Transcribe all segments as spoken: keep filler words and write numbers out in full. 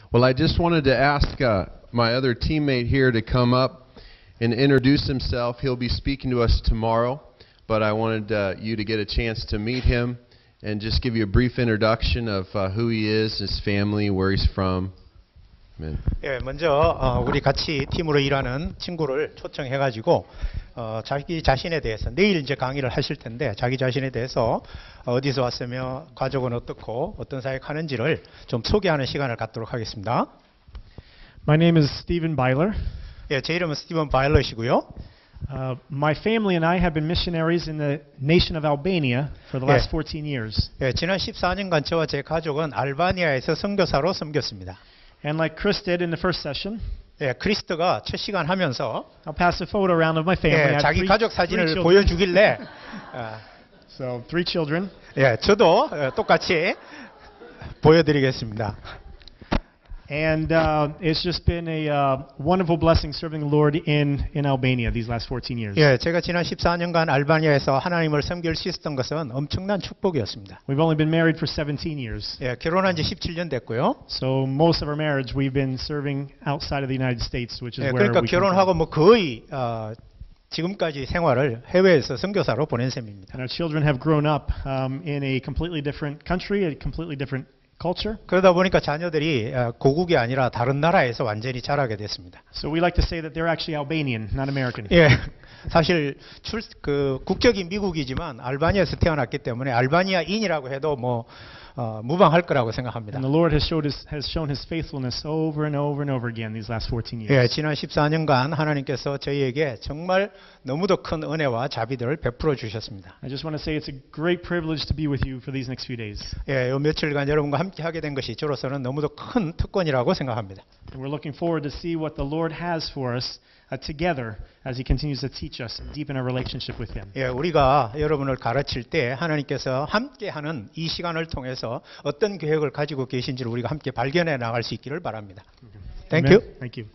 Well, I just wanted to ask uh, my other teammate here to come up and introduce himself. He'll be speaking to us tomorrow, but I wanted uh, you to get a chance to meet him and just give you a brief introduction of uh, who he is, his family, where he's from. Amen. 예, 먼저 어, 우리 같이 팀으로 일하는 친구를 초청해가지고 어, 자기 자신에 대해서 내일 이제 강의를 하실 텐데 자기 자신에 대해서 어디서 왔으며 가족은 어떻고 어떤 사역하는지를 좀 소개하는 시간을 갖도록 하겠습니다. My name is Stephen Byler. 예, 제 이름은 스티븐 바일럿이고요. Uh, my family and I have been missionaries in the nation of Albania for the last 예. fourteen years. 예, 지난 십사 년간 저와 제 가족은 알바니아에서 선교사로 섬겼습니다. And like Chris did in the first session, 예, 크리스트가 첫 시간 하면서 I'll pass a photo around of my family. I 예, have 자기 three, 가족 three 사진을 children. 보여주길래 어, So three children. 예, 저도 어, 똑같이 보여드리겠습니다. And uh, it's just been a uh, wonderful blessing serving the Lord in, in Albania these last fourteen years. 예, 제가 지난 십사 년간 알바니아에서 하나님을 섬길 수 있었던 것은 엄청난 축복이었습니다. We've only been married for seventeen years. 예, 결혼한 지 십칠 년 됐고요. So most of our marriage we've been serving outside of the United States, which is 예, where 그러니까 we come 결혼하고 from. 뭐 거의 어, 지금까지 생활을 해외에서 선교사로 보낸 셈입니다. And our children have grown up um, in a completely different country, a completely different culture. 그러다 보니까 자녀들이 어, 고국이 아니라 다른 나라에서 완전히 자라게 됐습니다. So we like to say that they're actually Albanian, not American. 예, 사실 출, 그 국적이 미국이지만 알바니아에서 태어났기 때문에 알바니아인이라고 해도 뭐 어, 무방할 거라고 생각합니다. And the Lord has showed his, has shown his faithfulness over and over and over again these last fourteen years. 예, 지난 십사 년간 하나님께서 저희에게 정말 너무도 큰 은혜와 자비들을 베풀어 주셨습니다. I just want to say it's a great privilege to be with you for these next few days. 예, 요 며칠간 여러분과 함께 하게 된 것이 저로서는 너무도 큰 특권이라고 생각합니다. And we're looking forward to see what the Lord has for us uh, together as he continues to teach us and deepen our relationship with him. 예, 우리가 여러분을 가르칠 때 하나님께서 함께하는 이 시간을 통해서 어떤 계획을 가지고 계신지를 우리가 함께 발견해 나갈 수 있기를 바랍니다. Thank you. Amen. Thank you.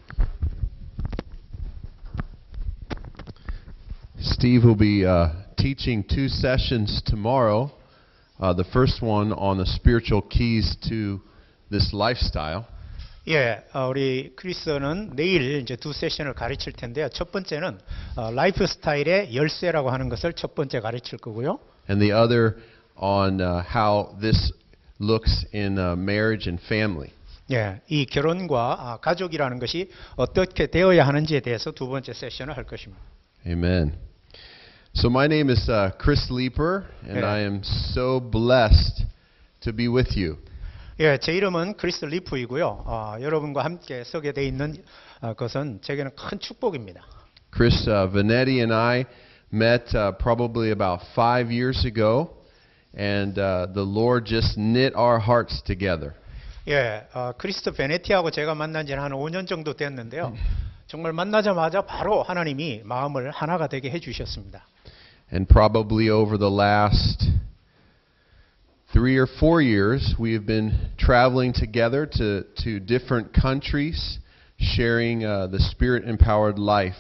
Steve will be uh, teaching two sessions tomorrow. Uh, the first one on the spiritual keys to this lifestyle. 예, 어, 우리 크리스는 내일 이제 두 세션을 가르칠 텐데요. 첫 번째는 어, 라이프 스타일의 열쇠라고 하는 것을 첫 번째 가르칠 거고요. And the other on uh, how this looks in uh, marriage and family. 예, 이 결혼과 아, 가족이라는 것이 어떻게 되어야 하는지에 대해서 두 번째 세션을 할 것입니다. Amen. So my name is uh, Chris Leeper, and Yeah. I am so blessed to be with you. 예, 제 이름은 크리스 리프이고요. 어, 여러분과 함께 서게 돼 있는 어, 것은 제게는 큰 축복입니다. Chris uh, Vanetti and I met uh, probably about five years ago, and uh, the Lord just knit our hearts together. 예, 어, 크리스토 베네티하고 제가 만난 지는 한 오 년 정도 됐는데요. 정말 만나자마자 바로 하나님이 마음을 하나가 되게 해주셨습니다. And probably over the last three or four years, we have been traveling together to, to different countries, sharing uh, the Spirit-empowered life.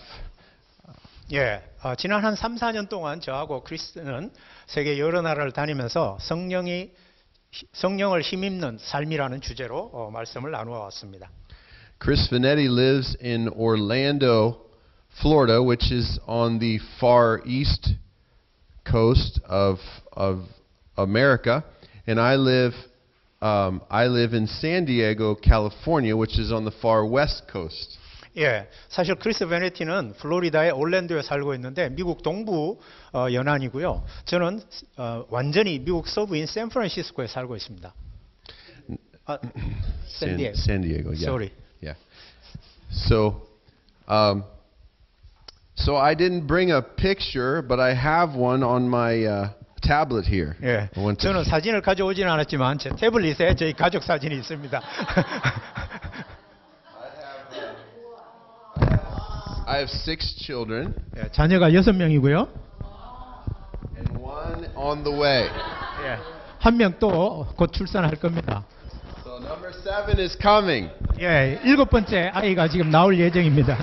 예, 어, 지난 한 삼, 사 년 동안 저하고 크리스는 세계 여러 나라를 다니면서 성령이 성령을 힘입는 삶이라는 주제로 어, 말씀을 나누어 왔습니다. Chris Vanetti lives in Orlando, Florida, which is on the far east coast of of America, and I live um, I live in San Diego, California, which is on the far west coast. 예, 사실 크리스 베네티는 플로리다의 올랜도에 살고 있는데 미국 동부 어, 연안이고요. 저는 어, 완전히 미국 서부인 샌프란시스코에 살고 있습니다. 아, San, 샌디에고. San Diego, yeah. Sorry. Yeah. So, um, so I didn't bring a picture, but I have one on my uh, tablet here. 예, I want to 저는 사진을 가져오지는 않았지만 제 태블릿에 저희 가족 사진이 있습니다. I have six children 예, 자녀가 여섯 명이고요. and one on the way. 예, 한 명 또 곧 출산할 겁니다. So number seven is coming. 예, 일곱 번째 아이가 지금 나올 예정입니다.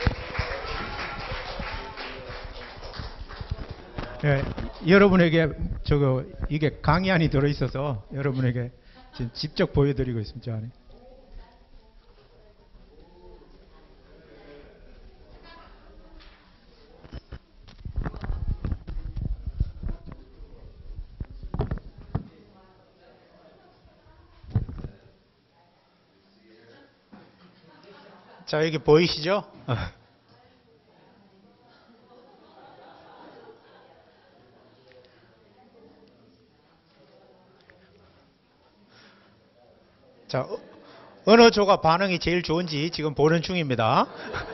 예, 여러분에게 저거 이게 강의안이 들어 있어서 여러분에게 지금 직접 보여드리고 있습니다. 저 안에. 자, 여기 보이시죠? 자, 어, 어느 조가 반응이 제일 좋은지 지금 보는 중입니다.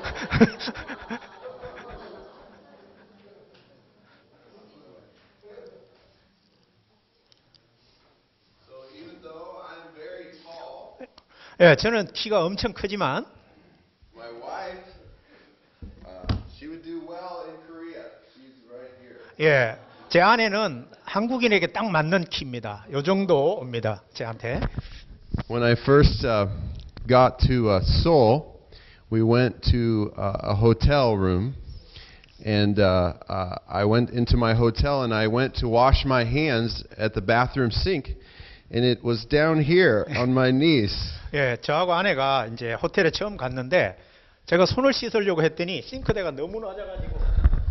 예, 저는 키가 엄청 크지만 My wife, uh, she would do well in Korea. She's right here. 예, 제 아내는 한국인에게 딱 맞는 키입니다. 요 정도입니다. 제한테. When I first uh, got to uh, Seoul, we went to uh, a hotel room, and uh, uh, I went into my hotel and I went to wash my hands at the bathroom sink, and it was down here on my knees. 예, 저하고 아내가 이제 호텔에 처음 갔는데 제가 손을 씻으려고 했더니 싱크대가 너무 낮아가지고.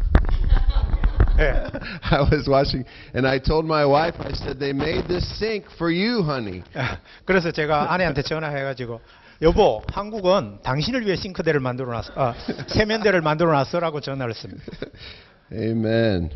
예. I was washing, and I told my wife, I said, they made this sink for you, honey. 그래서 제가 아내한테 전화해가지고 여보, 한국은 당신을 위해 싱크대를 만들어놨어, 아, 세면대를 만들어놨어라고 전화를 했습니다. Amen.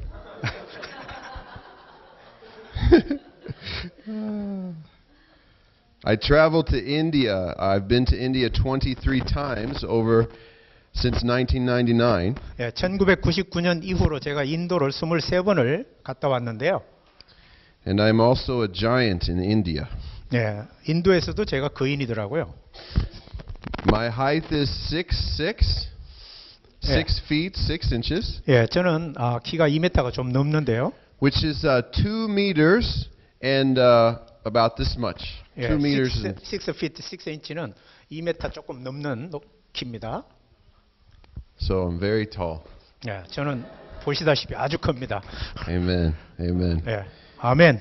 I traveled to India. I've been to India twenty-three times over since nineteen ninety-nine. 예, 천구백구십구 년 이후로 제가 인도를 이십삼 번을 갔다 왔는데요. And I'm also a giant in India. 예, 인도에서도 제가 거인이더라고요. My height is six six, six Yeah. feet six inches, 예, 저는 아, 키가 이 미터가 좀 넘는데요. which is uh, two meters and uh, about this much. 예, two meters. and, six feet six inch는 이 미터 조금 넘는 높- 키입니다. so I'm very tall. 예, 저는 보시다시피 아주 큽니다. Amen. Amen. 예, 아멘.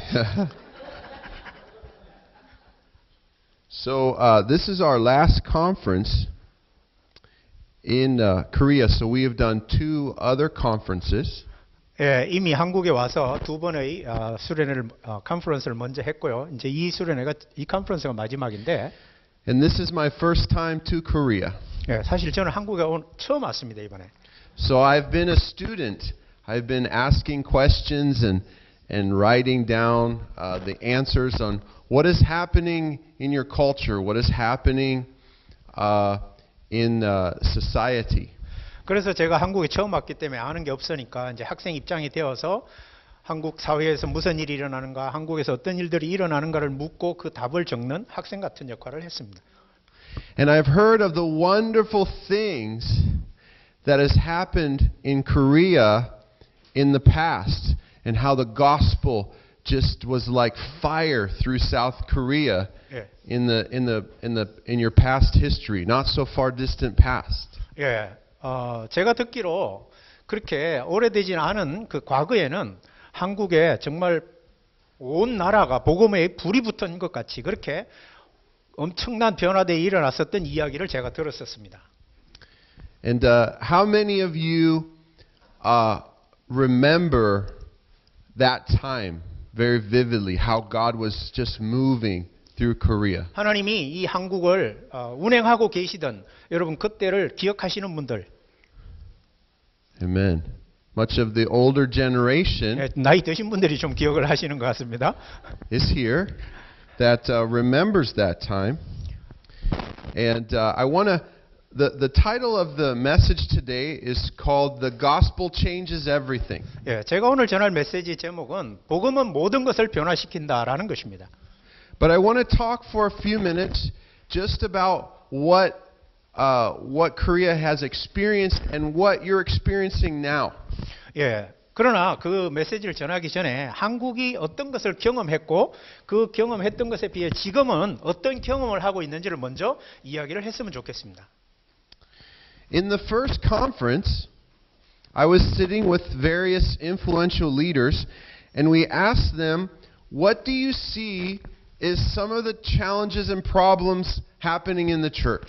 So uh, this is our last conference in uh, Korea. So we have done two other conferences. 예, 이미 한국에 와서 두 번의 어, 수련회를 어, 컨퍼런스를 먼저 했고요. 이제 이 수련회가 이 컨퍼런스가 마지막인데, And this is my first time to Korea. 예, 사실 저는 한국에 온, 처음 왔습니다 이번에. So I've been a student. I've been asking questions and and writing down uh, the answers on what is happening in your culture, what is happening uh, in uh, society. 그래서 제가 한국에 처음 왔기 때문에 아는 게 없으니까 이제 학생 입장이 되어서 한국 사회에서 무슨 일이 일어나는가, 한국에서 어떤 일들이 일어나는가를 묻고 그 답을 적는 학생 같은 역할을 했습니다. And I've heard of the wonderful things that has happened in Korea in the past and how the gospel just was like fire through South Korea 예, in the in the in the in your past history, not so far distant past. 예, 어, 제가 듣기로 그렇게 오래되진 않은 그 과거에는 한국에 정말 온 나라가 복음에 불이 붙은 것 같이 그렇게 엄청난 변화들이 일어났었던 이야기를 제가 들었었습니다. And uh, how many of you uh, remember that time very vividly? How God was just moving through Korea. 하나님이 이 한국을 어, 운행하고 계시던 여러분 그때를 기억하시는 분들, Amen. Much of the older generation 예, 나이 드신 분들이 좀 기억을 하시는 것 같습니다. is here that uh, remembers that time. And uh, I want to, the, the title of the message today is called The Gospel Changes Everything. 예, 제가 오늘 전할 메시지 제목은 복음은 모든 것을 변화시킨다라는 것입니다. But I want to talk for a few minutes just about what, uh, what Korea has experienced and what you're experiencing now. 예. 그러나 그 메시지를 전하기 전에 한국이 어떤 것을 경험했고 그 경험했던 것에 비해 지금은 어떤 경험을 하고 있는지를 먼저 이야기를 했으면 좋겠습니다. In the first conference, I was sitting with various influential leaders, and we asked them, what do you see is some of the challenges and problems happening in the church?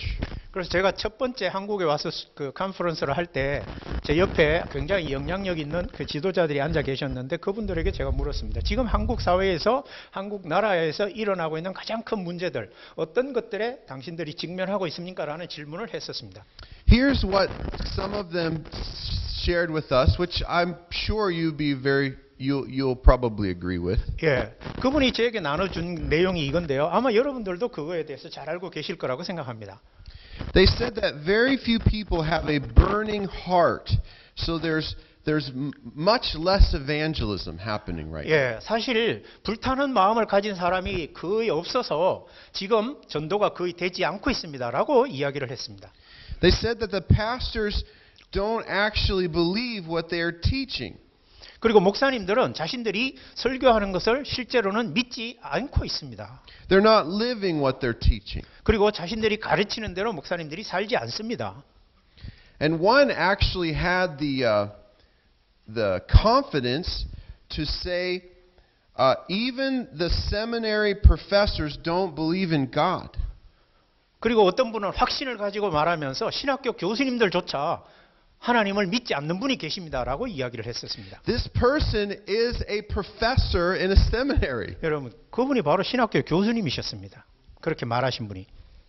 그래서 제가 첫 번째 한국에 와서 수- 그 컨퍼런스를 할 때 제 옆에 굉장히 영향력 있는 그 지도자들이 앉아 계셨는데 그분들에게 제가 물었습니다. 지금 한국 사회에서 한국 나라에서 일어나고 있는 가장 큰 문제들 어떤 것들에 당신들이 직면하고 있습니까? 라는 질문을 했었습니다. Here's what some of them shared with us, which I'm sure you'd be very you'll you'll probably agree with. 예, 그분이 저에게 나눠준 내용이 이건데요. 아마 여러분들도 그거에 대해서 잘 알고 계실 거라고 생각합니다. They said that very few people have a burning heart, so there's there's m- much less evangelism happening right now. 예, 사실 불타는 마음을 가진 사람이 거의 없어서 지금 전도가 거의 되지 않고 있습니다라고 이야기를 했습니다. They said that the pastors don't actually believe what they are teaching. 그리고 목사님들은 자신들이 설교하는 것을 실제로는 믿지 않고 있습니다. They're not living what they're teaching. 그리고 자신들이 가르치는 대로 목사님들이 살지 않습니다. And one actually had the uh, the confidence to say, uh, even the seminary professors don't believe in God. 그리고 어떤 분은 확신을 가지고 말하면서 신학교 교수님들조차 하나님을 믿지 않는 분이 계십니다라고 이야기를 했었습니다. This person is a professor in a seminary. 여러분, 그분이 바로 신학교 교수님이셨습니다. 그렇게 말하신 분이.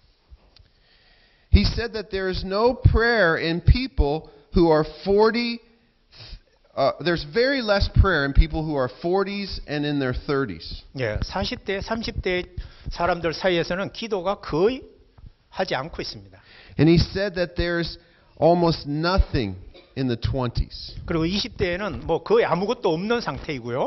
He said that there is no prayer in people who are forty. Uh, there's very less prayer in people who are forties and in their thirties. 예, 사십 대, 삼십 대 사람들 사이에서는 기도가 거의 하지 않고 있습니다. And he said that there's almost nothing in the twenties. 그리고 이십 대에는 뭐 거의 아무것도 없는 상태이고요.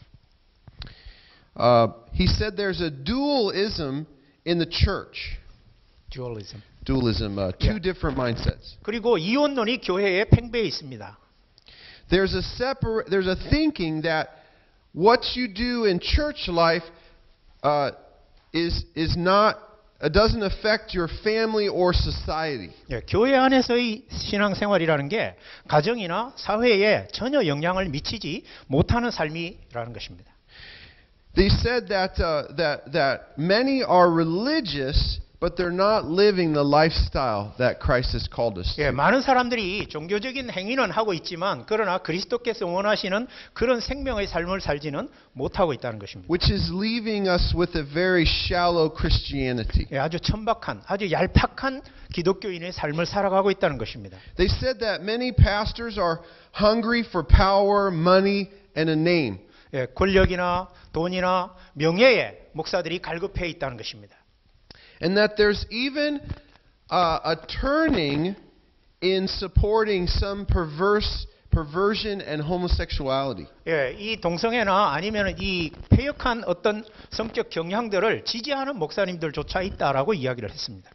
Uh, he said there's a dualism in the church. 듀얼리즘. Dualism, uh, two Yeah. different mindsets. 그리고 이원론이 교회에 팽배해 있습니다. There's a separ- There's a thinking that what you do in church life uh, is is not it doesn't affect your family or society. 예, 교회 안에서의 신앙생활이라는 게 가정이나 사회에 전혀 영향을 미치지 못하는 삶이라는 것입니다. They said that uh, that that many are religious, but they're not living the lifestyle that Christ has called us 예, to. 많은 사람들이 종교적인 행위는 하고 있지만 그러나 그리스도께서 원하시는 그런 생명의 삶을 살지는 못하고 있다는 것입니다. Which is leaving us with a very shallow Christianity. 예, 아주 천박한, 아주 얄팍한 기독교인의 삶을 살아가고 있다는 것입니다. They said that many pastors are hungry for power, money, and a name. 예, 권력이나 돈이나 명예에 목사들이 갈급해 있다는 것입니다. And that there's even uh, a turning in supporting some perverse perversion and homosexuality. 예, 이 동성애나 아니면 이 폐역한 어떤 성격 경향들을 지지하는 목사님들조차 있다라고 이야기를 했습니다.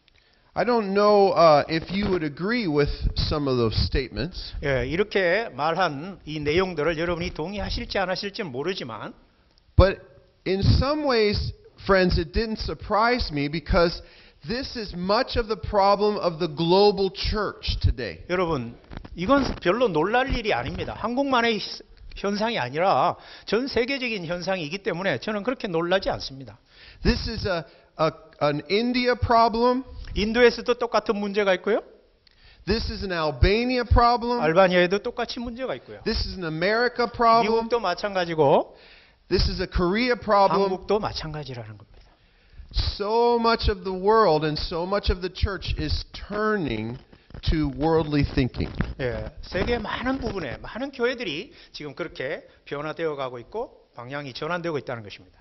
I don't know uh, if you would agree with some of those statements, 예, 이렇게 말한 이 내용들을 여러분이 동의하실지 안 하실지는 모르지만 but in some ways, friends, it didn't surprise me because this is much of the problem of the global church today. 여러분 이건 별로 놀랄 일이 아닙니다. 한국만의 현상이 아니라 전 세계적인 현상이기 때문에 저는 그렇게 놀라지 않습니다. This is a, a an India problem. 인도에서도 똑같은 문제가 있고요. This is an Albania problem. 알바니아에도 똑같이 문제가 있고요. This is an America problem. 미국도 마찬가지고 This is a Korea problem. 한국도 마찬가지라는 겁니다. So much of the world and so much of the church is turning to worldly thinking. 예, 세계 많은 부분에 많은 교회들이 지금 그렇게 변화되어 가고 있고 방향이 전환되고 있다는 것입니다.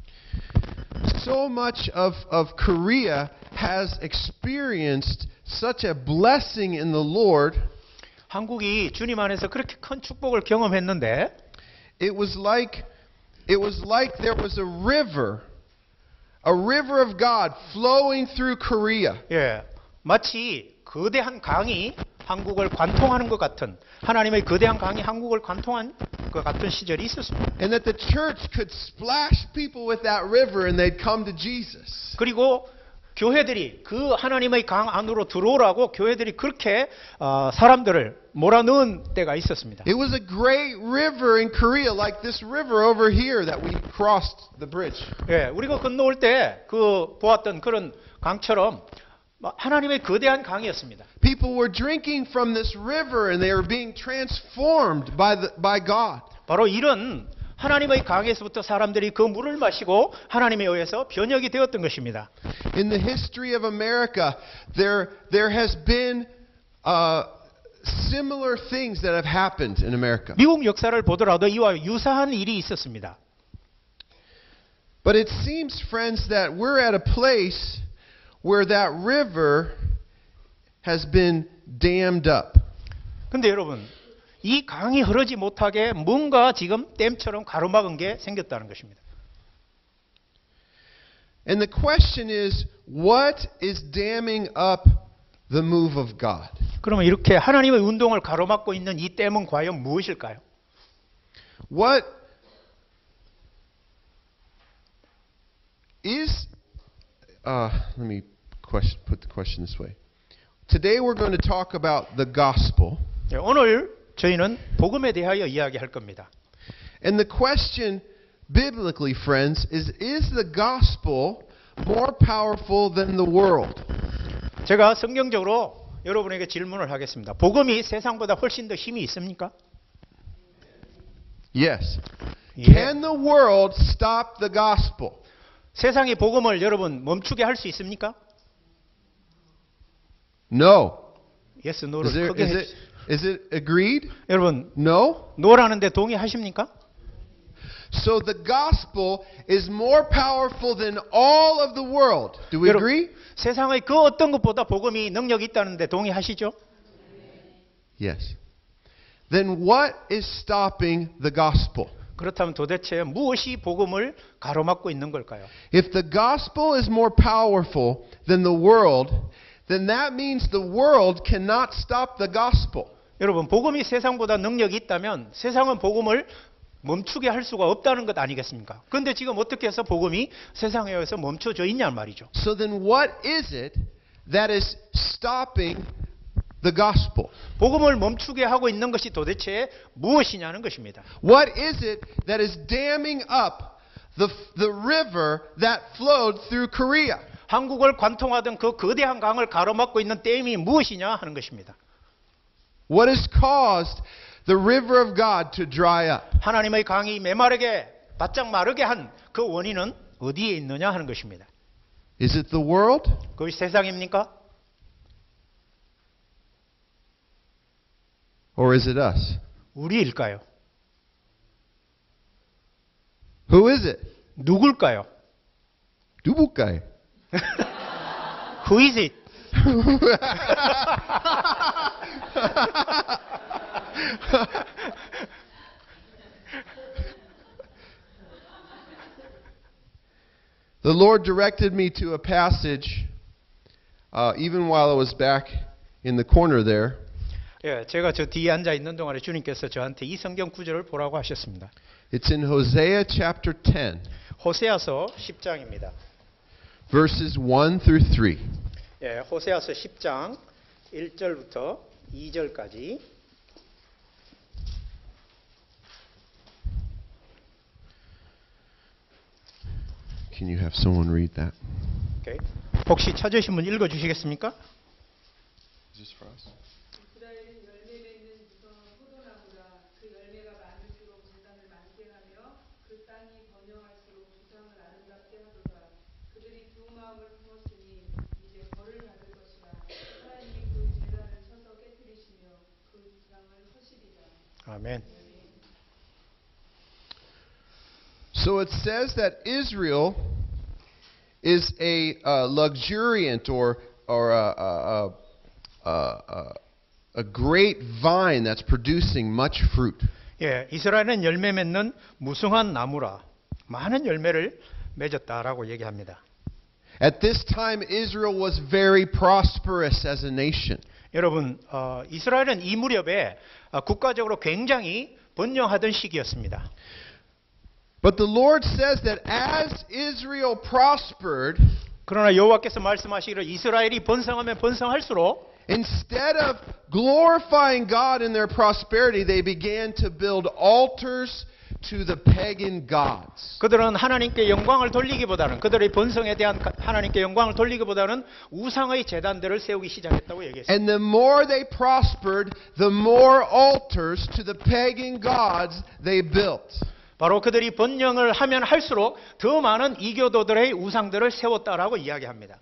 So much of, of Korea has experienced such a blessing in the Lord. 한국이 주님 안에서 그렇게 큰 축복을 경험했는데 It was like it was like there was a river, a river of God flowing through Korea. 예, 마치 거대한 강이 한국을 관통하는 것 같은 하나님의 거대한 강이 한국을 관통한 것 같은 시절이 있었습니다. And that the church could splash people with that river and they'd come to Jesus. 그리고 교회들이 그 하나님의 강 안으로 들어오라고 교회들이 그렇게 어, 사람들을 몰아넣은 때가 있었습니다. It was a great river in Korea, like this river over here that we crossed the bridge. 예, 우리가 건너올 때 그 보았던 그런 강처럼 하나님의 거대한 강이었습니다. People were drinking from this river and they were being transformed by the, by God. 바로 이런 하나님의 강에서부터 사람들이 그 물을 마시고 하나님에 의해서 변혁이 되었던 것입니다. In the history of America, there there has been uh, similar things that have happened in America. 미국 역사를 보더라도 이와 유사한 일이 있었습니다. But it seems, friends, that we're at a place where that river has been dammed up. 근데 여러분, 이 강이 흐르지 못하게 뭔가 지금 댐처럼 가로막은 게 생겼다는 것입니다. And the question is, what is damming up the move of God? 그러면 이렇게 하나님의 운동을 가로막고 있는 이 댐은 과연 무엇일까요? What is uh, let me question, put the question this way. Today we're going to talk about the gospel. 네, 오늘 저희는 복음에 대하여 이야기할 겁니다. And the question biblically, friends, is is the gospel more powerful than the world? 제가 성경적으로 여러분에게 질문을 하겠습니다. 복음이 세상보다 훨씬 더 힘이 있습니까? Yes. 예. Can the world stop the gospel? 세상의 복음을 여러분 멈추게 할 수 있습니까? No. Yes, Is, no를 there, 크게 is 해 it is it agreed? 여러분, No. 노라는데 동의하십니까? So the gospel is more powerful than all of the world. Do we 여러분, agree? 세상의 그 어떤 것보다 복음이 능력이 있다는데 동의하시죠? Yes. Then what is stopping the gospel? 그렇다면 도대체 무엇이 복음을 가로막고 있는 걸까요? If the gospel is more powerful than the world, then that means the world cannot stop the gospel. 여러분, 복음이 세상보다 능력이 있다면 세상은 복음을 멈추게 할 수가 없다는 것 아니겠습니까? 그런데 지금 어떻게 해서 복음이 세상에 의해서 멈춰져 있냔 말이죠. So then what is it that is stopping the gospel? 복음을 멈추게 하고 있는 것이 도대체 무엇이냐는 것입니다. What is it that is damming up the, the river that flowed through Korea? 한국을 관통하던 그 거대한 강을 가로막고 있는 댐이 무엇이냐 하는 것입니다. What has caused the river of God to dry up? 하나님의 강이 메마르게 바짝 마르게 한 그 원인은 어디에 있느냐 하는 것입니다. Is it the world? 그것이 세상입니까? Or is it us? 우리일까요? Who is it? 누굴까요? 누굴까요? Who is it? The Lord directed me to a passage, uh, even while I was back in the corner there. 예, 제가 저 뒤에 앉아 있는 동안에 주님께서 저한테 이 성경 구절을 보라고 하셨습니다. It's in Hosea chapter ten, 호세아서 십 장입니다. verses one through three. 예, 호세아서 십 장 일 절부터 이 절까지. Can you have someone read that? 오케이. 혹시 찾으신 분 읽어 주시겠습니까? Is this for us? 이스라엘은 열매 맺는 무성한 포도나무라. 그 열매가 많을수록 재산을 많게 하며 그 땅이 번영할수록 주상을 아름답게 하도다. 그들이 두 마음을 품었으니 이제 벌을 받을 것이라. 하나님이 그 재단을 쳐서 깨뜨리시며 그 주상을 허시리라. 아멘. So it says that Israel is a uh, luxuriant or or a, a, a, a, a great vine that's producing much fruit. 예, 이스라엘은 열매 맺는 무성한 나무라. 많은 열매를 맺었다라고 얘기합니다. At this time, Israel was very prosperous as a nation. 여러분, 어, 이스라엘은 이 무렵에 어, 국가적으로 굉장히 번영하던 시기였습니다. But the Lord says that as Israel prospered, 그러나 여호와께서 말씀하시기를 이스라엘이 번성하면 번성할수록 instead of glorifying God in their prosperity, they began to build altars to the pagan gods. 그들은 하나님께 영광을 돌리기보다는 그들의 본성에 대한 하나님께 영광을 돌리기보다는 우상의 제단들을 세우기 시작했다고 얘기했습니다. And the more they prospered, the more altars to the pagan gods they built. 바로 그들이 번영을 하면 할수록 더 많은 이교도들의 우상들을 세웠다라고 이야기합니다.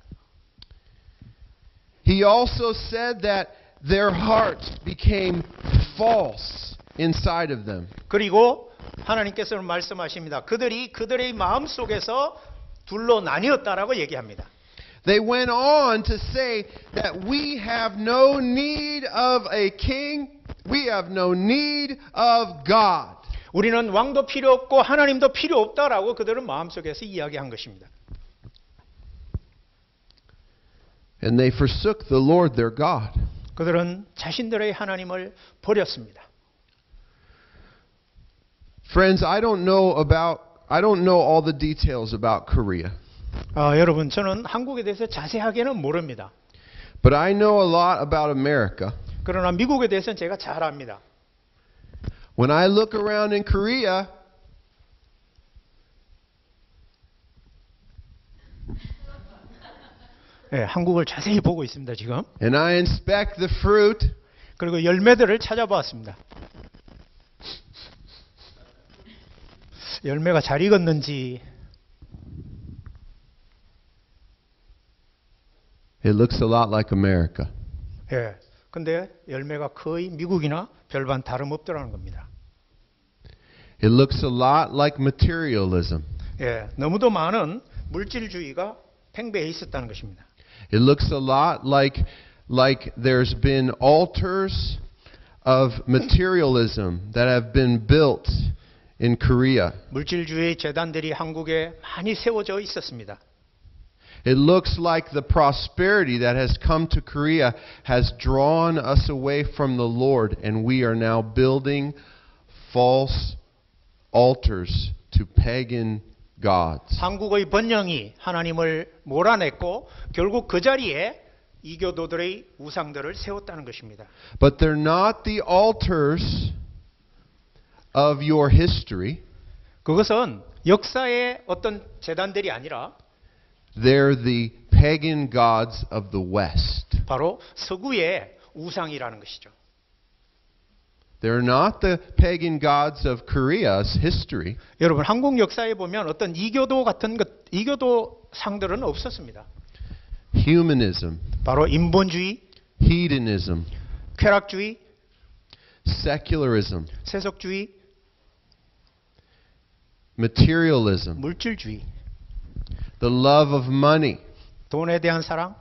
He also said that their hearts became false inside of them. 그리고 하나님께서는 말씀하십니다. 그들이 그들의 마음 속에서 둘로 나뉘었다라고 얘기합니다. They went on to say that we have no need of a king, we have no need of God. 우리는 왕도 필요 없고 하나님도 필요 없다라고 그들은 마음속에서 이야기한 것입니다. And they forsook the Lord their God. 그들은 자신들의 하나님을 버렸습니다. Friends, I don't know about I don't know all the details about Korea. 아, 여러분, 저는 한국에 대해서 자세하게는 모릅니다. But I know a lot about America. 그러나 미국에 대해서는 제가 잘 압니다. When I look around in Korea, 네, 한국을 자세히 보고 있습니다, 지금. and I inspect the fruit, 그리고 열매들을 찾아보았습니다. 열매가 잘 익었는지 it looks a lot like America. 예. 근데 열매가 거의 미국이나 별반 다름없더라는 겁니다. It looks a lot like materialism. 예. 너무도 많은 물질주의가 팽배해 있었다는 것입니다. It looks a lot like like there's been altars of materialism that have been built in Korea. 물질주의 재단들이 한국에 많이 세워져 있었습니다. It looks like the prosperity that has come to Korea has drawn us away from the Lord, and we are now building false altars to pagan gods. 한국의 번영이 하나님을 몰아냈고 결국 그 자리에 이교도들의 우상들을 세웠다는 것입니다. But they're not the altars of your history. 그것은 역사의 어떤 재단들이 아니라 They're the pagan gods of the West. 바로 서구의 우상이라는 것이죠. They're not the pagan gods of Korea's history. 여러분, 한국 역사에 보면 어떤 이교도 같은 것, 이교도 상들은 없었습니다. Humanism, 바로 인본주의, hedonism, 쾌락주의, secularism, 세속주의, materialism, 물질주의, the love of money. 돈에 대한 사랑.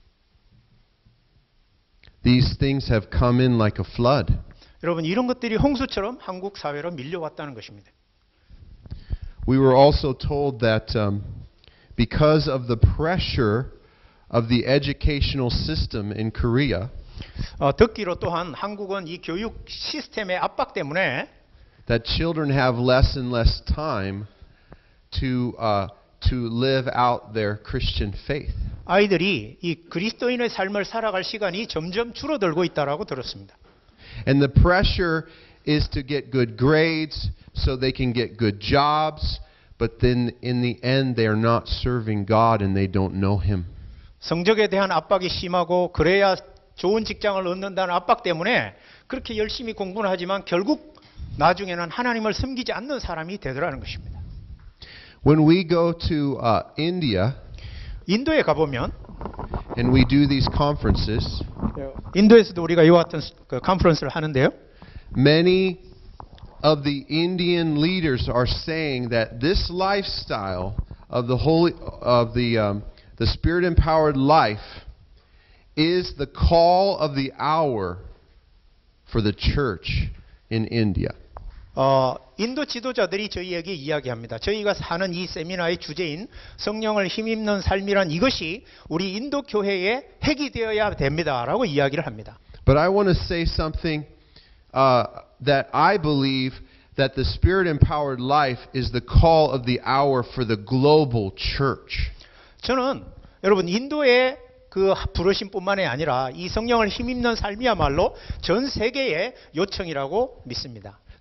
These things have come in like a flood. 여러분, 이런 것들이 홍수처럼 한국 사회로 밀려왔다는 것입니다. We were also told that um, because of the pressure of the educational system in Korea, 어, 듣기로 또한 한국은 이 교육 시스템의 압박 때문에 that children have less and less time to uh, to live out their Christian faith. 아이들이 이 그리스도인의 삶을 살아갈 시간이 점점 줄어들고 있다라고 들었습니다. And the pressure is to get good grades so they can get good jobs, but then in the end they are not serving God and they don't know Him. 성적에 대한 압박이 심하고 그래야 좋은 직장을 얻는다는 압박 때문에 그렇게 열심히 공부는 하지만 결국 나중에는 하나님을 섬기지 않는 사람이 되더라는 것입니다. When we go to uh, India 인도에 가보면 and we do these conferences, 인도에서도 우리가 이와 같은 그 컨퍼런스를 하는데요. many of the Indian leaders are saying that this lifestyle of the holy of the um, the spirit-empowered life is the call of the hour for the church in India. 어, 인도 지도자들이 저희에게 이야기합니다. 저희가 하는 이 세미나의 주제인 성령을 힘입는 삶이란 이것이 우리 인도 교회의 핵이 되어야 됩니다라고 이야기를 합니다. But I want to say something uh, that I believe that the spirit-empowered life is the call of the hour for the global church. 저는 여러분 인도의 그 부르심뿐만이 아니라 이 성령을 힘입는 삶이야말로 전 세계의 요청이라고 믿습니다.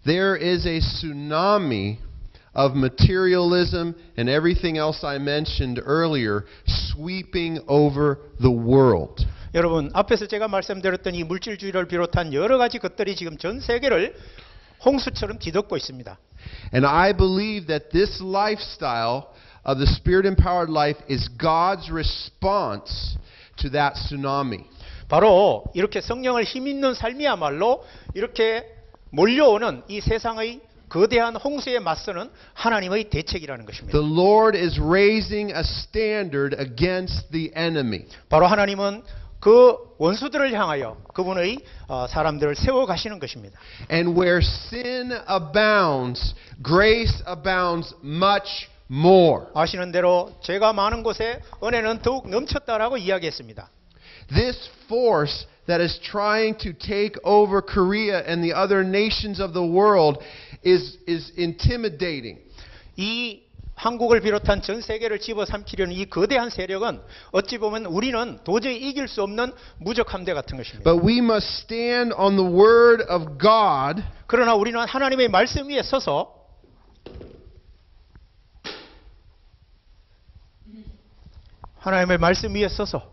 there is a tsunami of materialism and everything else I mentioned earlier sweeping over the world. 여러분, 앞에서 제가 말씀드렸던 이 물질주의를 비롯한 여러 가지 것들이 지금 전 세계를 홍수처럼 뒤덮고 있습니다. And I believe that this lifestyle of the Spirit-empowered life is God's response to that tsunami. 바로 이렇게 성령을 힘있는 삶이야말로 이렇게 몰려오는 이 세상의 거대한 홍수에 맞서는 하나님의 대책이라는 것입니다. The Lord is raising a standard against the enemy. 바로 하나님은 그 원수들을 향하여 그분의 어, 사람들을 세워 가시는 것입니다. And where sin abounds, grace abounds much more. 아시는 대로 죄가 많은 곳에 은혜는 더욱 넘쳤다라고 이야기했습니다. This force that is trying to take over Korea and the other nations of the world is, is intimidating. 이 한국을 비롯한 전 세계를 집어삼키려는 이 거대한 세력은 어찌 보면 우리는 도저히 이길 수 없는 무적 함대 같은 것입니다. But we must stand on the word of God. 그러나 우리는 하나님의 말씀 위에 서서 하나님의 말씀 위에 서서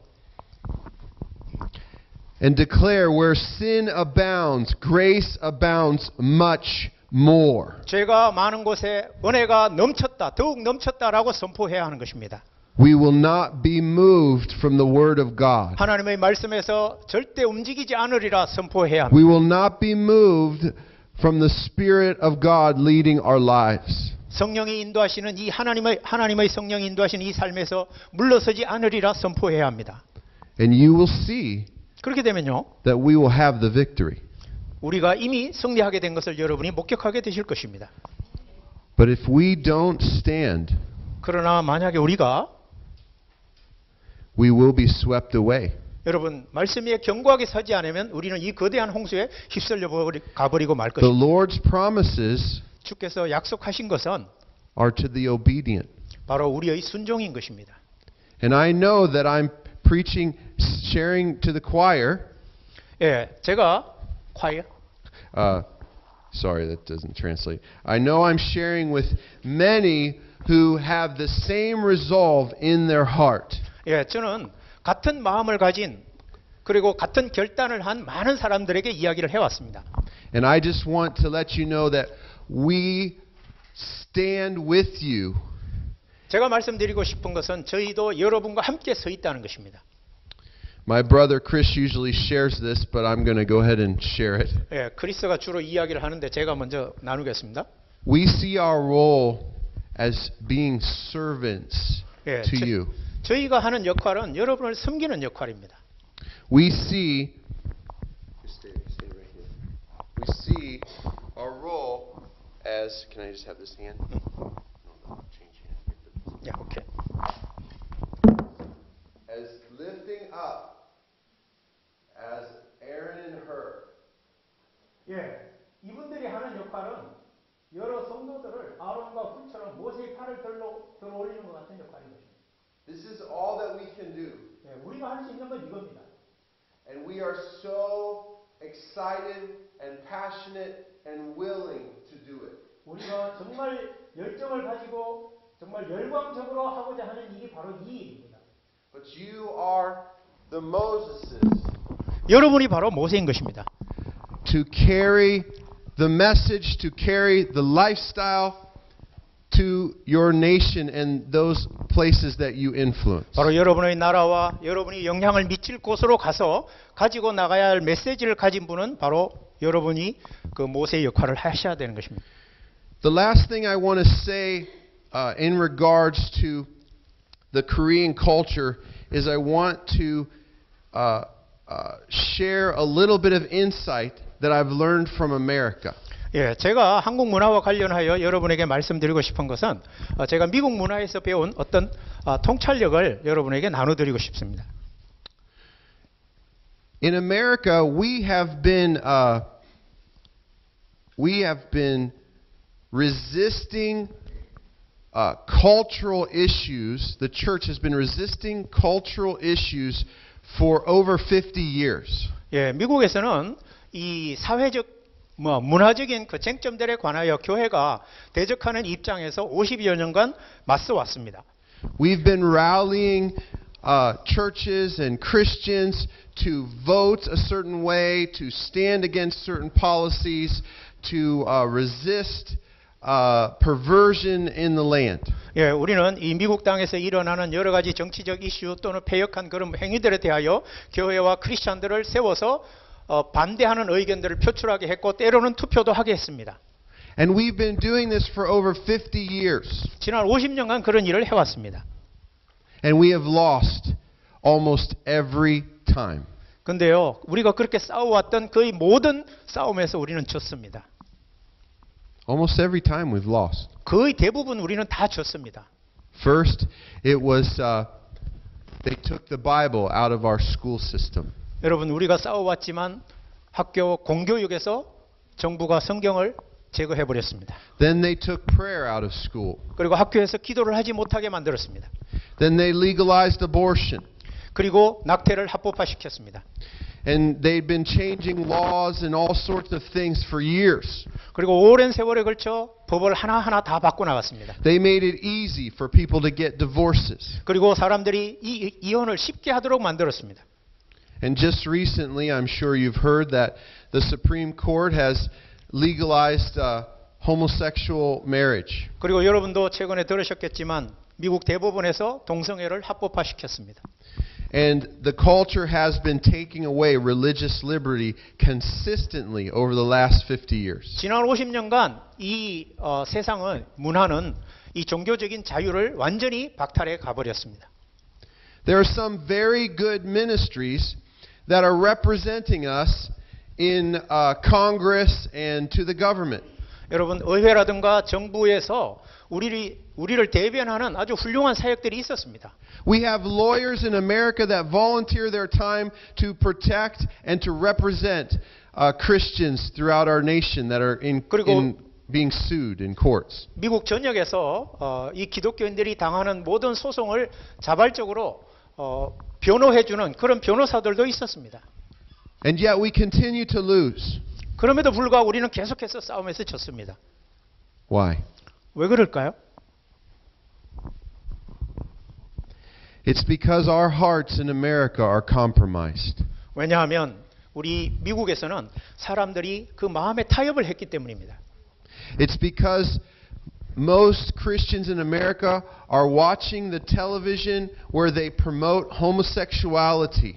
And declare where sin abounds, grace abounds much more. 죄가 많은 곳에 은혜가 넘쳤다, 더욱 넘쳤다라고 선포해야 하는 것입니다. We will not be moved from the word of God. 하나님의 말씀에서 절대 움직이지 않으리라 선포해야 합니다. We will not be moved from the Spirit of God leading our lives. 성령이 인도하시는 이 하나님의 하나님의 성령이 인도하시는 이 삶에서 물러서지 않으리라 선포해야 합니다. And you will see 그렇게 되면요, that we will have the victory. 우리가 이미 승리하게 된 것을 여러분이 목격하게 되실 것입니다. But if we don't stand, 그러나 만약에 우리가 we will be swept away. 여러분 말씀 위에 견고하게 서지 않으면 우리는 이 거대한 홍수에 휩쓸려 버리, 가버리고 말 The 것입니다. Lord's promises 주께서 약속하신 것은 are to the obedient. 바로 우리의 순종인 것입니다. And I know that I'm preaching, sharing to the choir. 예, 제가 choir, Uh, sorry, that doesn't translate. I know I'm sharing with many who have the same resolve in their heart. 예, 저는 같은 마음을 가진 그리고 같은 결단을 한 많은 사람들에게 이야기를 해왔습니다. And I just want to let you know that we stand with you. 제가 말씀드리고 싶은 것은 저희도 여러분과 함께 서 있다는 것입니다. My brother Chris usually shares this, but I'm going to go ahead and share it. 예, 크리스가 주로 이야기를 하는데 제가 먼저 나누겠습니다. We see our role as being servants 예, to 저, you. 저희가 하는 역할은 여러분을 섬기는 역할입니다. We see stay, stay right here. We see our role as can I just have this hand? No, no, change hand. 야, 오케이. As lifting up as Aaron and Hur. 예, 이분들이 하는 역할은 여러 성도들을 아론과 훌처럼 모세의 팔을 들어 들어 올리는 것 같은 역할인 것입니다. This is all that we can do. 예, 우리가 할 수 있는 건 이겁니다. And we are so excited and passionate and willing to do it. 우리가 정말 열정을 가지고 정말 열광적으로 하고자 하는 일이 바로 이 일입니다. But you are the Moseses 여러분이 바로 모세인 것입니다. to carry the message, to carry the lifestyle to your nation and those places that you influence. 바로 여러분의 나라와 여러분이 영향을 미칠 곳으로 가서 가지고 나가야 할 메시지를 가진 분은 바로 여러분이 그 모세의 역할을 하셔야 되는 것입니다. The last thing I want to say uh, in regards to the Korean culture is I want to uh, uh, share a little bit of insight that I've learned from America. 예, 제가 한국 문화와 관련하여 여러분에게 말씀드리고 싶은 것은 어, 제가 미국 문화에서 배운 어떤 어, 통찰력을 여러분에게 나눠드리고 싶습니다. In America, we have been uh, we have been resisting uh, cultural issues. The church has been resisting cultural issues for over fifty years. 예, 미국에서는 이 사회적 뭐 문화적인 그 쟁점들에 관하여 교회가 대적하는 입장에서 오십여 년간 맞서 왔습니다. We've been rallying uh, churches and Christians to vote a certain way, to stand against certain policies, to uh, resist uh, perversion in the land. 예, 우리는 이 미국 땅에서 일어나는 여러 가지 정치적 이슈 또는 패역한 그런 행위들에 대하여 교회와 크리스천들을 세워서 어, 반대하는 의견들을 표출하게 했고 때로는 투표도 하게 했습니다. And we've been doing this for over fifty years. 지난 오십 년간 그런 일을 해왔습니다. And we have lost almost every time. 근데요, 우리가 그렇게 싸워왔던 거의 모든 싸움에서 우리는 졌습니다. Almost every time we've lost. 거의 대부분 우리는 다 졌습니다. First, it was uh, they took the Bible out of our school system. 여러분, 우리가 싸워왔지만 학교 공교육에서 정부가 성경을 제거해버렸습니다. Then they took prayer out of school. 그리고 학교에서 기도를 하지 못하게 만들었습니다. Then they legalized abortion. 그리고 낙태를 합법화시켰습니다. And they've been changing laws and all sorts of things for years. 그리고 오랜 세월에 걸쳐 법을 하나하나 다 바꿔나갔습니다. They made it easy for people to get divorces. 그리고 사람들이 이, 이혼을 쉽게 하도록 만들었습니다. And just recently, I'm sure you've heard that the Supreme Court has legalized uh, homosexual marriage. 그리고 여러분도 최근에 들으셨겠지만 미국 대법원에서 동성애를 합법화시켰습니다. And the culture has been taking away religious liberty consistently over the last fifty years. 지난 오십 년간 이 어, 세상은 문화는 이 종교적인 자유를 완전히 박탈해 가버렸습니다. There are some very good ministries that are representing us in uh, Congress and to the government. 여러분, 의회라든가 정부에서 우리를 우리를 대변하는 아주 훌륭한 사역들이 있었습니다. We have lawyers in America that volunteer their time to protect and to represent uh, Christians throughout our nation that are in, in being sued in courts. 미국 전역에서 어, 이 기독교인들이 당하는 모든 소송을 자발적으로 어, 변호해주는 그런 변호사들도 있었습니다. And yet we continue to lose. 그럼에도 불구하고 우리는 계속해서 싸움에서 졌습니다. Why? 왜 그럴까요? It's because our hearts in America are compromised. 왜냐하면 우리 미국에서는 사람들이 그 마음에 타협을 했기 때문입니다. It's because most Christians in America are watching the television where they promote homosexuality.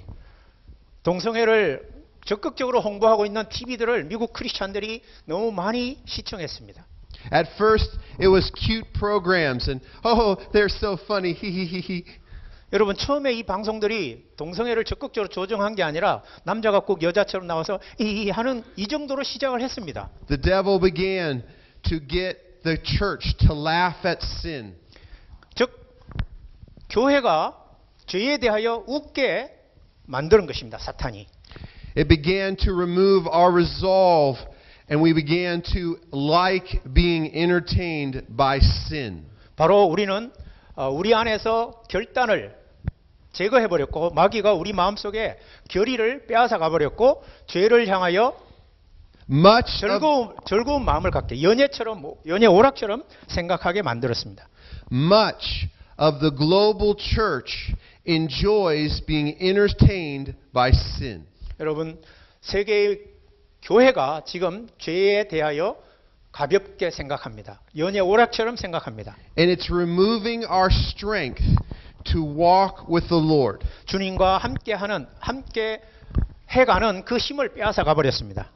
동성애를 적극적으로 홍보하고 있는 티비들을 미국 크리스찬들이 너무 많이 시청했습니다. At first, it was cute programs and oh, they're so funny. Hihihihi. 여러분, 처음에 이 방송들이 동성애를 적극적으로 조정한 게 아니라 남자가 꼭 여자처럼 나와서 이 하는 이 정도로 시작을 했습니다. The devil began to get the church to laugh at sin. 즉 교회가 죄에 대하여 웃게 만드는 것입니다. 사탄이. It began to remove our resolve and we began to like being entertained by sin. 바로 우리는 우리 안에서 결단을 제거해버렸고 마귀가 우리 마음속에 결의를 빼앗아 가버렸고 죄를 향하여 Much 즐거운, of, 즐거운 마음을 갖게 연예처럼 연예 오락처럼 생각하게 만들었습니다. much of the global church enjoys being entertained by sin. 여러분, 세계의 교회가 지금 죄에 대하여 가볍게 생각합니다. 연예 오락처럼 생각합니다. And it's removing our strength to walk with the Lord. 주님과 함께하는 함께 해가는 그 힘을 빼앗아 가버렸습니다.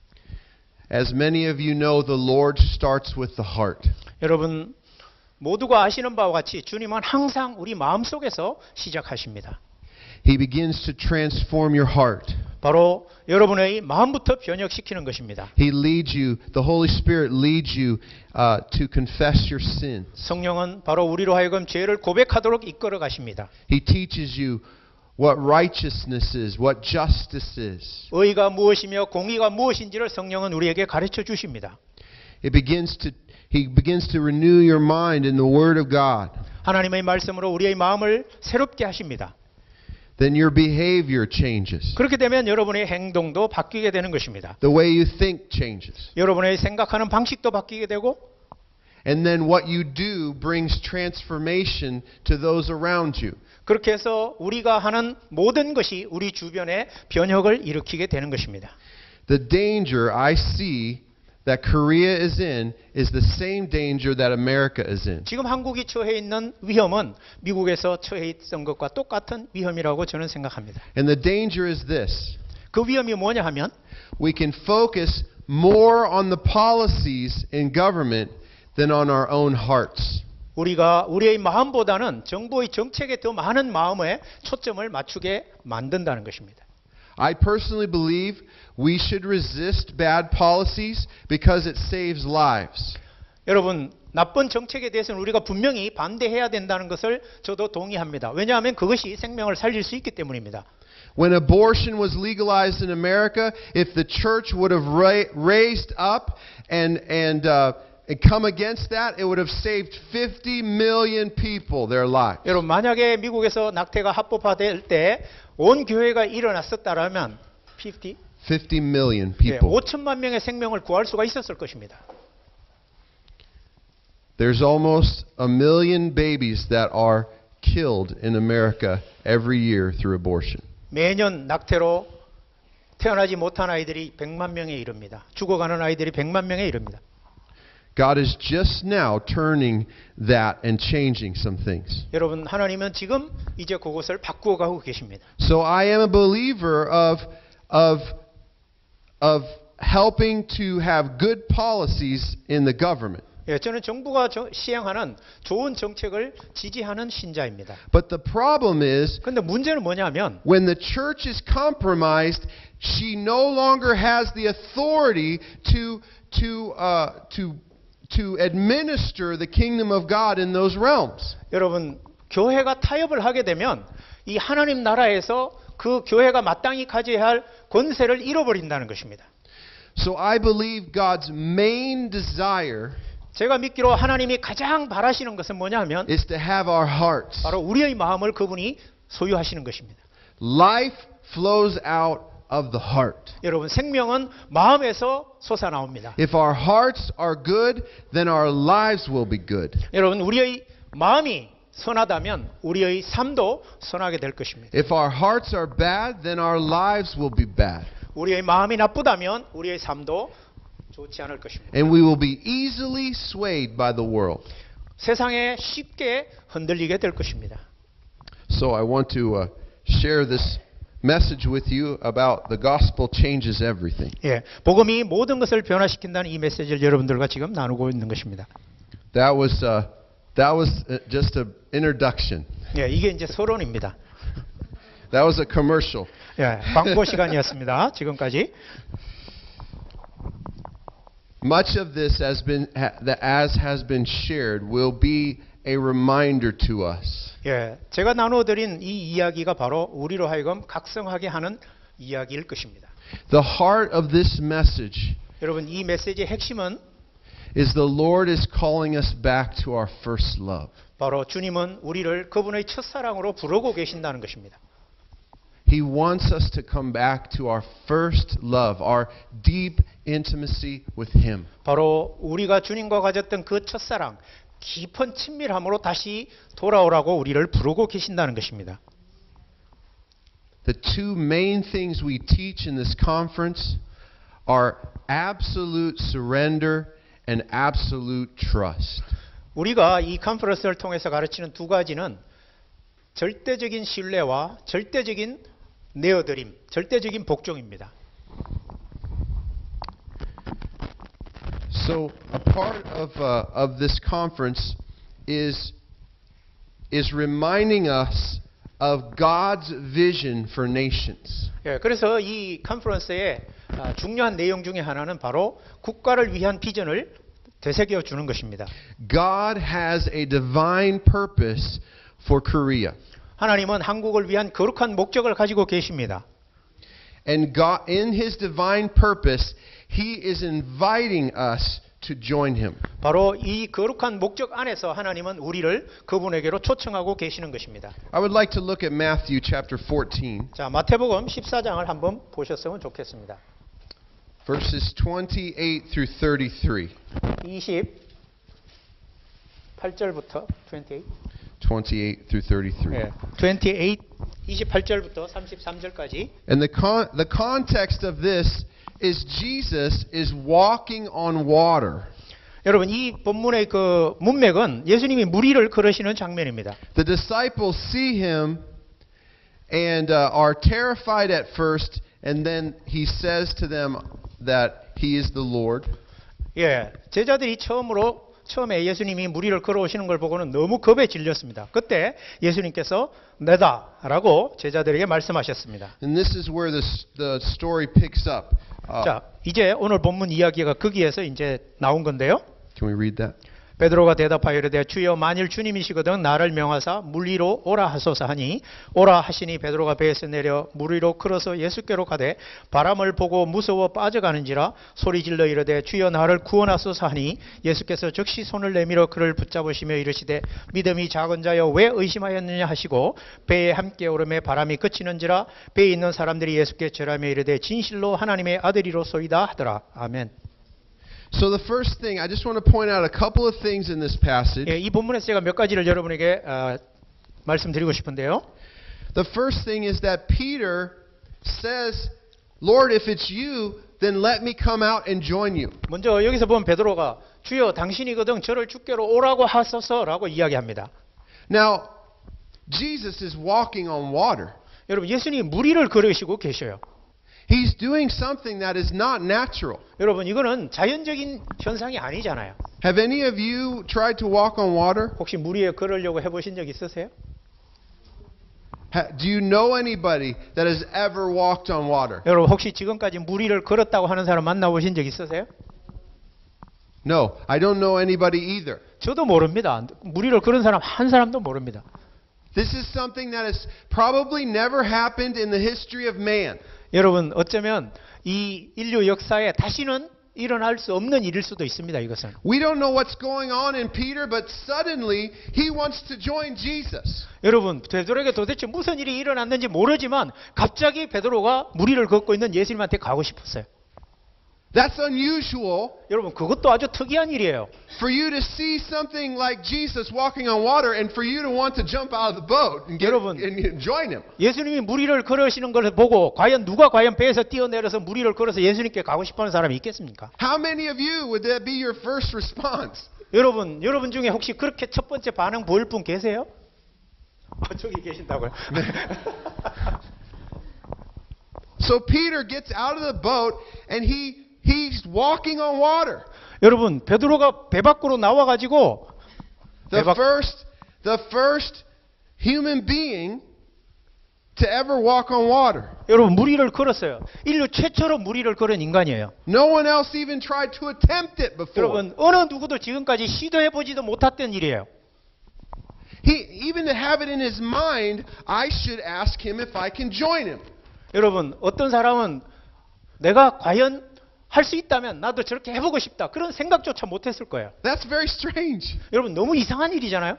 As many of you know, the Lord starts with the heart. 여러분 모두가 아시는 바와 같이 주님은 항상 우리 마음속에서 시작하십니다. He begins to transform your heart. 바로 여러분의 마음부터 변혁시키는 것입니다. He leads you, the Holy Spirit leads you uh, to confess your sins. 성령은 바로 우리로 하여금 죄를 고백하도록 이끌어 가십니다. He teaches you what righteousness is, what justice is. 의가 무엇이며 공의가 무엇인지를 성령은 우리에게 가르쳐 주십니다. It begins to, he begins to renew your mind in the Word of God. 하나님의 말씀으로 우리의 마음을 새롭게 하십니다. then your behavior changes. 그렇게 되면 여러분의 행동도 바뀌게 되는 것입니다. The way you think changes. 여러분의 생각하는 방식도 바뀌게 되고 And then what you do brings transformation to those around you. 그렇게 해서 우리가 하는 모든 것이 우리 주변에 변혁을 일으키게 되는 것입니다. The danger I see that Korea is in is the same danger that America is in. 지금 한국이 처해 있는 위험은 미국에서 처해 있던 것과 똑같은 위험이라고 저는 생각합니다. And the danger is this. 그 위험이 뭐냐 하면 We can focus more on the policies in government than on our own hearts. 우리가 우리의 마음보다는 정부의 정책에 더 많은 마음에 초점을 맞추게 만든다는 것입니다. I personally believe we should resist bad policies because it saves lives. 여러분, 나쁜 정책에 대해서는 우리가 분명히 반대해야 된다는 것을 저도 동의합니다. 왜냐하면 그것이 생명을 살릴 수 있기 때문입니다. When abortion was legalized in America, if the church would have ra- raised up and and uh, and come against that, it would have saved fifty million people their lives. 여러분, 만약에 미국에서 낙태가 합법화될 때 온 교회가 일어났었다라면 오십? fifty million 예, people. 오천만 명의 생명을 구할 수가 있었을 것입니다. There's almost a million babies that are killed in America every year through abortion. 매년 낙태로 태어나지 못한 아이들이 백만 명에 이릅니다. 죽어가는 아이들이 백만 명에 이릅니다. God is just now turning that and changing some things. 여러분, 하나님은 지금 이제 그것을 바꾸어 가고 계십니다. So I am a believer of of of helping to have good policies in the government. 예, 저는 정부가 저, 시행하는 좋은 정책을 지지하는 신자입니다. But the problem is 그런데 문제는 뭐냐면 when the church is compromised, she no longer has the authority to to uh, to to administer the kingdom of God in those realms. 여러분, 교회가 타협을 하게 되면 이 하나님 나라에서 그 교회가 마땅히 가져야 할 권세를 잃어버린다는 것입니다. So I believe God's main desire 제가 믿기로 하나님이 가장 바라시는 것은 뭐냐 하면 is to have our hearts. 바로 우리의 마음을 그분이 소유하시는 것입니다. Life flows out of the heart. 여러분, 생명은 마음에서 솟아나옵니다. If our hearts are good, then our lives will be good. 여러분, 우리의 마음이 선하다면 우리의 삶도 선하게 될 것입니다. If our hearts are bad, then our lives will be bad. 우리의 마음이 나쁘다면 우리의 삶도 좋지 않을 것입니다. And we will be easily swayed by the world. 세상에 쉽게 흔들리게 될 것입니다. So I want to uh, share this message with you about the gospel changes everything. 예, 복음이 모든 것을 변화시킨다는 이 메시지를 여러분들과 지금 나누고 있는 것입니다. That was uh, that was just an introduction. 예, 이게 이제 서론입니다. That was a commercial. 예, 광고 시간이었습니다. 지금까지. Much of this has been as has been shared will be a reminder to us. 예, 제가 나누어드린 이 이야기가 바로 우리로 하여금 각성하게 하는 이야기일 것입니다. The heart of this message 여러분, 이 메시지의 핵심은 is the Lord is calling us back to our first love. 바로 주님은 우리를 그분의 첫사랑으로 부르고 계신다는 것입니다. He wants us to come back to our first love, our deep intimacy with Him. 바로 우리가 주님과 가졌던 그 첫사랑, 깊은 친밀함으로 다시 돌아오라고 우리를 부르고 계신다는 것입니다. The two main things we teach in this conference are absolute surrender and absolute trust. 우리가 이 컨퍼런스를 통해서 가르치는 두 가지는 절대적인 신뢰와 절대적인 내어드림, 절대적인 복종입니다. So a part of uh, of this conference is is reminding us of God's vision for nations. 예, 그래서 이 컨퍼런스의 중요한 내용 중에 하나는 바로 국가를 위한 비전을 되새겨 주는 것입니다. God has a divine purpose for Korea. 하나님은 한국을 위한 거룩한 목적을 가지고 계십니다. And God, in His divine purpose, He is inviting us to join him. 바로 이 거룩한 목적 안에서 하나님은 우리를 그분에게로 초청하고 계시는 것입니다. I would like to look at Matthew chapter fourteen, 자, 마태복음 십사 장을 한번 보셨으면 좋겠습니다. verses twenty-eight through thirty-three. 이십팔 절부터 이십팔. twenty-eight through thirty-three. 예. 이십팔, 이십팔 절부터 삼십삼 절까지. And the con- the context of this is Jesus is walking on water. 여러분, 이 본문의 그 문맥은 예수님이 물 위를 걸으시는 장면입니다. The disciples see him and uh, are terrified at first, and then he says to them that he is the Lord. 예, 제자들이 처음으로 처음에 예수님이 물 위를 걸어오시는 걸 보고는 너무 겁에 질렸습니다. 그때 예수님께서 내다라고 제자들에게 말씀하셨습니다. And this is where the the story picks up. Uh, 자, 이제 오늘 본문 이야기가 거기에서 이제 나온 건데요. can we read that? 베드로가 대답하여 이르되 주여 만일 주님이시거든 나를 명하사 물 위로 오라 하소서 하니 오라 하시니 베드로가 배에서 내려 물 위로 걸어서 예수께로 가되 바람을 보고 무서워 빠져가는지라 소리질러 이르되 주여 나를 구원하소서 하니 예수께서 즉시 손을 내밀어 그를 붙잡으시며 이르시되 믿음이 작은 자여 왜 의심하였느냐 하시고 배에 함께 오름에 바람이 그치는지라 배에 있는 사람들이 예수께 절하며 이르되 진실로 하나님의 아들이로소이다 하더라. 아멘. So the first thing, I just want to point out a couple of things in this passage. 예, 이 본문에서 제가 몇 가지를 여러분에게 어, 말씀드리고 싶은데요. The first thing is that Peter says, Lord, if it's you, then let me come out and join you. 먼저 여기서 보면 베드로가 주여 당신이거든 저를 주께로 오라고 하소서라고 이야기합니다. Now, Jesus is walking on water. 여러분, 예수님이 물 위를 걸으시고 계셔요. He's doing something that is not natural. 여러분, 이거는 자연적인 현상이 아니잖아요. Have any of you tried to walk on water? 혹시 물 위에 걸으려고 해보신 적 있으세요? Ha- Do you know anybody that has ever walked on water? 여러분, 혹시 지금까지 물 위를 걸었다고 하는 사람 만나보신 적 있으세요? No, I don't know anybody either. 저도 모릅니다. 물 위를 걸은 사람 한 사람도 모릅니다. This is something that has probably never happened in the history of man. 여러분, 어쩌면 이 인류 역사에 다시는 일어날 수 없는 일일 수도 있습니다. 이것은. We don't know what's going on in Peter, but suddenly he wants to join Jesus. 여러분, 베드로에게 도대체 무슨 일이 일어났는지 모르지만 갑자기 베드로가 물 위를 걷고 있는 예수님한테 가고 싶었어요. That's unusual 여러분, 그것도 아주 특이한 일이에요. for you to see something like Jesus walking on water and for you to want to jump out of the boat and, get, 여러분, and join him. 예수님이 물 위를 걸으시는 것을 보고 과연 누가 과연 배에서 뛰어내려서 물 위를 걸어서 예수님께 가고 싶어하는 사람이 있겠습니까? How many of you would that be your first response? 여러분, 여러분 중에 혹시 그렇게 첫 번째 반응 보일 분 계세요? 어, 저기 계신다고요? So Peter gets out of the boat and he he's walking on water. 여러분, 베드로가 배 밖으로 나와 가지고 The 대박. first the first human being to ever walk on water. 여러분, 물 위를 걸었어요. 인류 최초로 물 위를 걸은 인간이에요. No one else even tried to attempt it before. 여러분, 어느 누구도 지금까지 시도해 보지도 못했던 일이에요. He even to have it in his mind, I should ask him if I can join him. 여러분, 어떤 사람은 내가 과연 할 수 있다면 나도 저렇게 해보고 싶다. 그런 생각조차 못했을 거예요. That's very strange. 여러분, 너무 이상한 일이잖아요.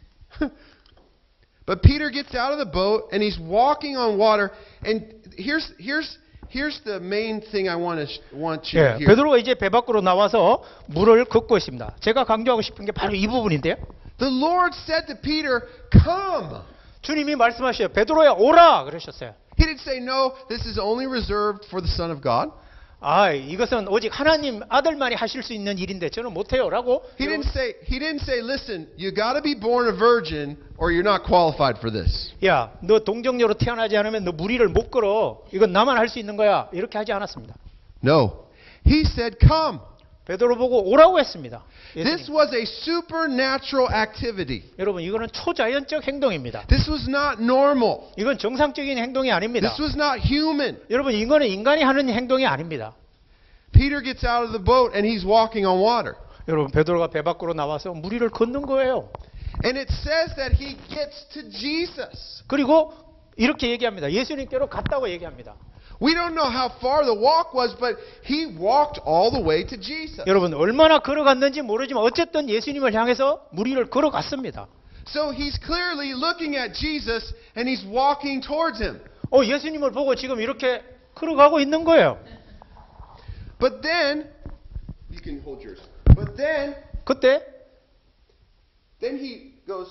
But Peter gets out of the boat and he's walking on water. And here's here's here's the main thing I want to want you to 예, hear. 베드로가 이제 배 밖으로 나와서 물을 걷고 있습니다. 제가 강조하고 싶은 게 바로 이 부분인데요. The Lord said to Peter, "Come." 주님이 말씀하셔요. 베드로야, 오라 그러셨어요. He didn't say, "No, this is only reserved for the Son of God." 아, 이것은 오직 하나님 아들만이 하실 수 있는 일인데 저는 못해요라고. He didn't say he didn't say, "Listen, you got to be born a virgin or you're not qualified for this." 야, 너 동정녀로 태어나지 않으면 너 물 위를 못 걸어. 이건 나만 할 수 있는 거야. 이렇게 하지 않았습니다. No. He said, "Come." 베드로 보고 오라고 했습니다. This 예수님. was a supernatural activity. 여러분, 이거는 초자연적 행동입니다. This was not normal. 이건 정상적인 행동이 아닙니다. This was not human. 여러분, 이거는 인간이 하는 행동이 아닙니다. Peter gets out of the boat and he's walking on water. 여러분, 베드로가 배 밖으로 나와서 물 위를 걷는 거예요. And it says that he gets to Jesus. 그리고 이렇게 얘기합니다. 예수님께로 갔다고 얘기합니다. We don't know how far the walk was, but he walked all the way to Jesus. 여러분 얼마나 걸어갔는지 모르지만 어쨌든 예수님을 향해서 무리를 걸어갔습니다. So he's clearly looking at Jesus and he's walking towards him. 어, 예수님을 보고 지금 이렇게 걸어가고 있는 거예요. But then, you can hold yours. But then, 그때 then he goes,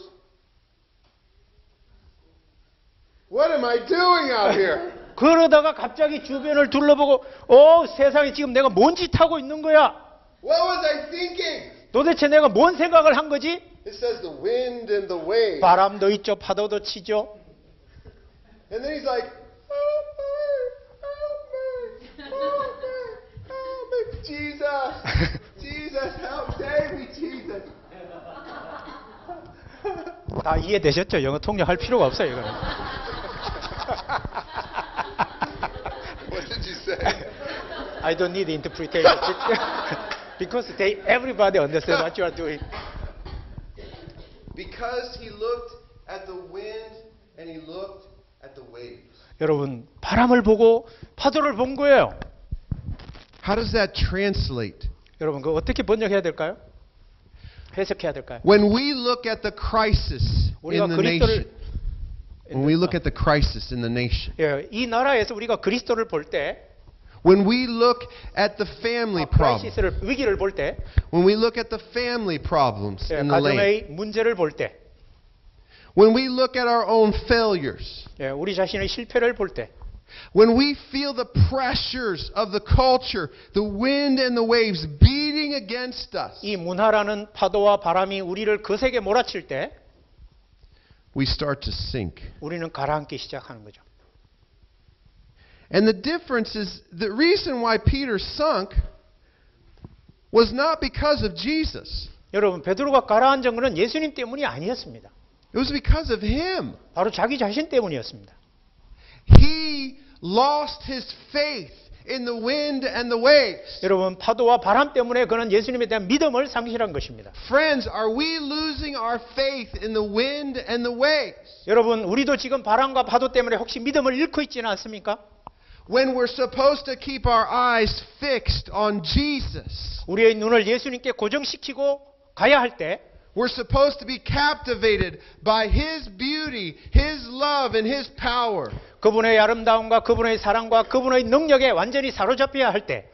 what am I doing out here? 그러다가 갑자기 주변을 둘러보고 어, 세상에 지금 내가 뭔 짓 하고 있는 거야? What was I thinking? 도대체 내가 뭔 생각을 한 거지? It says the wind and the waves. 바람도 있죠, 파도도 치죠. And then he's like, help me, help me, help me, help me, Jesus, Jesus, help, save me, Jesus. 다 이해되셨죠? 영어 통역할 필요가 없어요, 이거는. What did you say? I don't need interpretation because they everybody understands what you are doing. Because he looked at the wind and he looked at the waves. 여러분 바람을 보고 파도를 본 거예요. How does that translate? 여러분 그 어떻게 번역해야 될까요? 해석해야 될까요? When we look at the crisis 우리가 in the 그리스도를 nation, when we look at the crisis in the nation, 예, 이 나라에서 우리가 그리스도를 볼 때, when we look at the family problem, 크라이시스를 위기를 볼 때, when we look at the family problems 예, in the land, 가정의 문제를 볼 때, when we look at our own failures, 예, 우리 자신의 실패를 볼 때, when we feel the pressures of the culture, the wind and the waves beating against us, 이 문화라는 파도와 바람이 우리를 거세게 몰아칠 때, we start to sink. 우리는 가라앉기 시작하는 거죠. And the difference is, the reason why Peter sunk was not because of Jesus. 여러분 베드로가 가라앉은 것은 예수님 때문이 아니었습니다. It was because of him. 바로 자기 자신 때문이었습니다. He lost his faith in the wind and the waves. 여러분 파도와 바람 때문에 그는 예수님에 대한 믿음을 상실한 것입니다. Friends, are we losing our faith in the wind and the waves? 여러분 우리도 지금 바람과 파도 때문에 혹시 믿음을 잃고 있지는 않습니까? When we're supposed to keep our eyes fixed on Jesus. 우리의 눈을 예수님께 고정시키고 가야 할 때 We're supposed to be captivated by His beauty, His love, and His power. 그분의 아름다움과 그분의 사랑과 그분의 능력에 완전히 사로잡혀야 할 때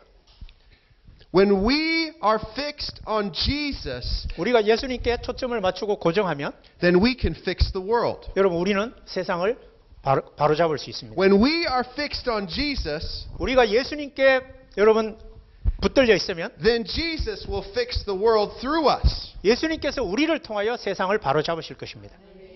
When we are fixed on Jesus, 우리가 예수님께 초점을 맞추고 고정하면 then we can fix the world. 여러분 우리는 세상을 바로, 바로잡을 수 있습니다. When we are fixed on Jesus, 우리가 예수님께 여러분 붙들려 있으면 then Jesus will fix the world through us. 예수님께서 우리를 통하여 세상을 바로잡으실 것입니다.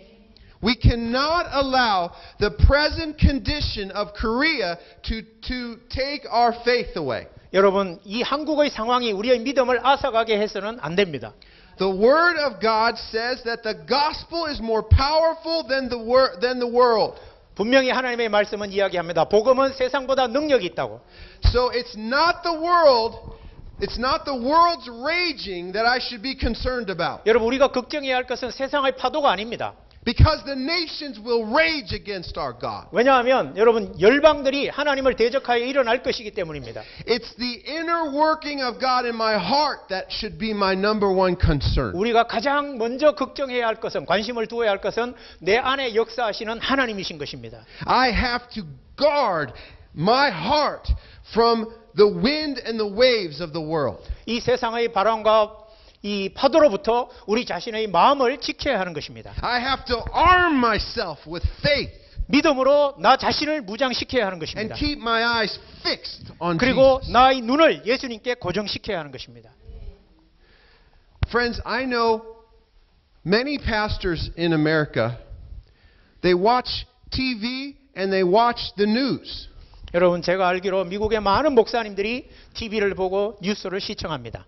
We cannot allow the present condition of Korea to, to take our faith away. 여러분 이 한국의 상황이 우리의 믿음을 앗아가게 해서는 안 됩니다. The Word of God says that the gospel is more powerful than the, wor- than the world. 분명히 하나님의 말씀은 이야기합니다. 복음은 세상보다 능력이 있다고. So it's not the world, it's not the world's raging that I should be concerned about. 여러분 우리가 걱정해야 할 것은 세상의 파도가 아닙니다. Because the nations will rage against our God. 왜냐하면 여러분 열방들이 하나님을 대적하여 일어날 것이기 때문입니다. It's the inner working of God in my heart that should be my number one concern. 우리가 가장 먼저 걱정해야 할 것은 관심을 두어야 할 것은 내 안에 역사하시는 하나님이신 것입니다. I have to guard my heart from the wind and the waves of the world. 이 세상의 바람과 이 파도로부터 우리 자신의 마음을 지켜야 하는 것입니다. I have to arm myself with faith 믿음으로 나 자신을 무장시켜야 하는 and 것입니다. keep my eyes fixed on 그리고 Jesus. 나의 눈을 예수님께 고정시켜야 하는 것입니다. Friends, I know many pastors in America, they watch T V and they watch the news. 여러분 제가 알기로 미국의 많은 목사님들이 티비를 보고 뉴스를 시청합니다.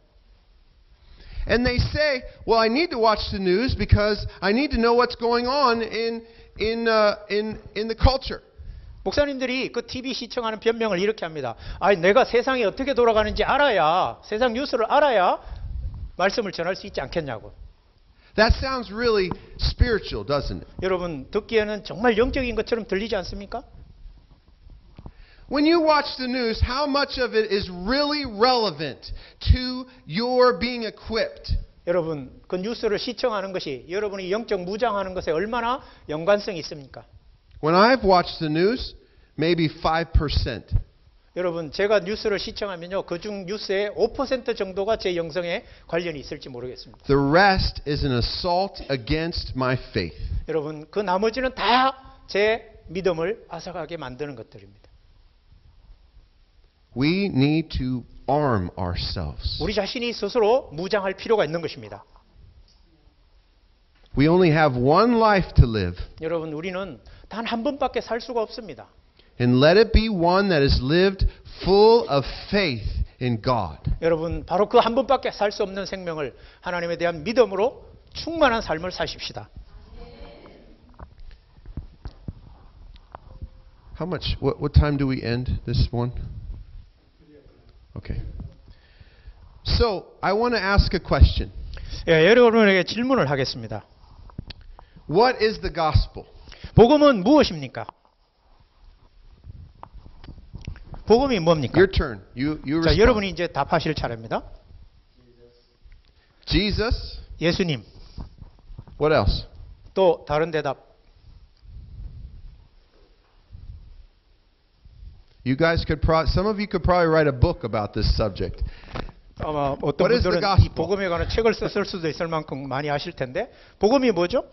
And they say, well, I need to watch the news because I need to know what's going on in, in, uh, in, in the culture. 목사님들이 그 티비 시청하는 변명을 이렇게 합니다. 아니, 내가 세상이 어떻게 돌아가는지 알아야, 세상 뉴스를 알아야 말씀을 전할 수 있지 않겠냐고. That sounds really spiritual, doesn't it? 여러분 듣기에는 정말 영적인 것처럼 들리지 않습니까? When you watch the news, how much of it is really relevant to your being equipped? 여러분, 그 뉴스를 시청하는 것이 여러분이 영적 무장하는 것에 얼마나 연관성이 있습니까? When I've watched the news, maybe five percent. 여러분, 제가 뉴스를 시청하면요, 그중 뉴스의 오 퍼센트 정도가 제 영성에 관련이 있을지 모르겠습니다. The rest is an assault against my faith. 여러분, 그 나머지는 다 제 믿음을 앗아가게 만드는 것들입니다. We need to arm ourselves. 우리 자신이 스스로 무장할 필요가 있는 것입니다. We only have one life to live, 여러분, 우리는 단 한 번밖에 살 수가 없습니다. and let it be one that is lived full of faith in God. 여러분, 바로 그 한 번밖에 살 수 없는 생명을 하나님에 대한 믿음으로 충만한 삶을 사십시다. How much? What, what time do we end this one? Okay. So, I want to ask a question. 예, 여러분에게 질문을 하겠습니다. What is the gospel? 복음은 무엇입니까? 복음이 뭡니까? Your turn. You, you 자, respond. 여러분이 이제 답하실 차례입니다. Jesus. 예수님. What else? 또 다른 대답. You guys could probably, some of you could probably write a book about this subject. 아마 어떤 What is the 분들은 이 gospel? 복음에 관한 책을 썼을 수도 있을 만큼 많이 아실 텐데, 복음이 뭐죠?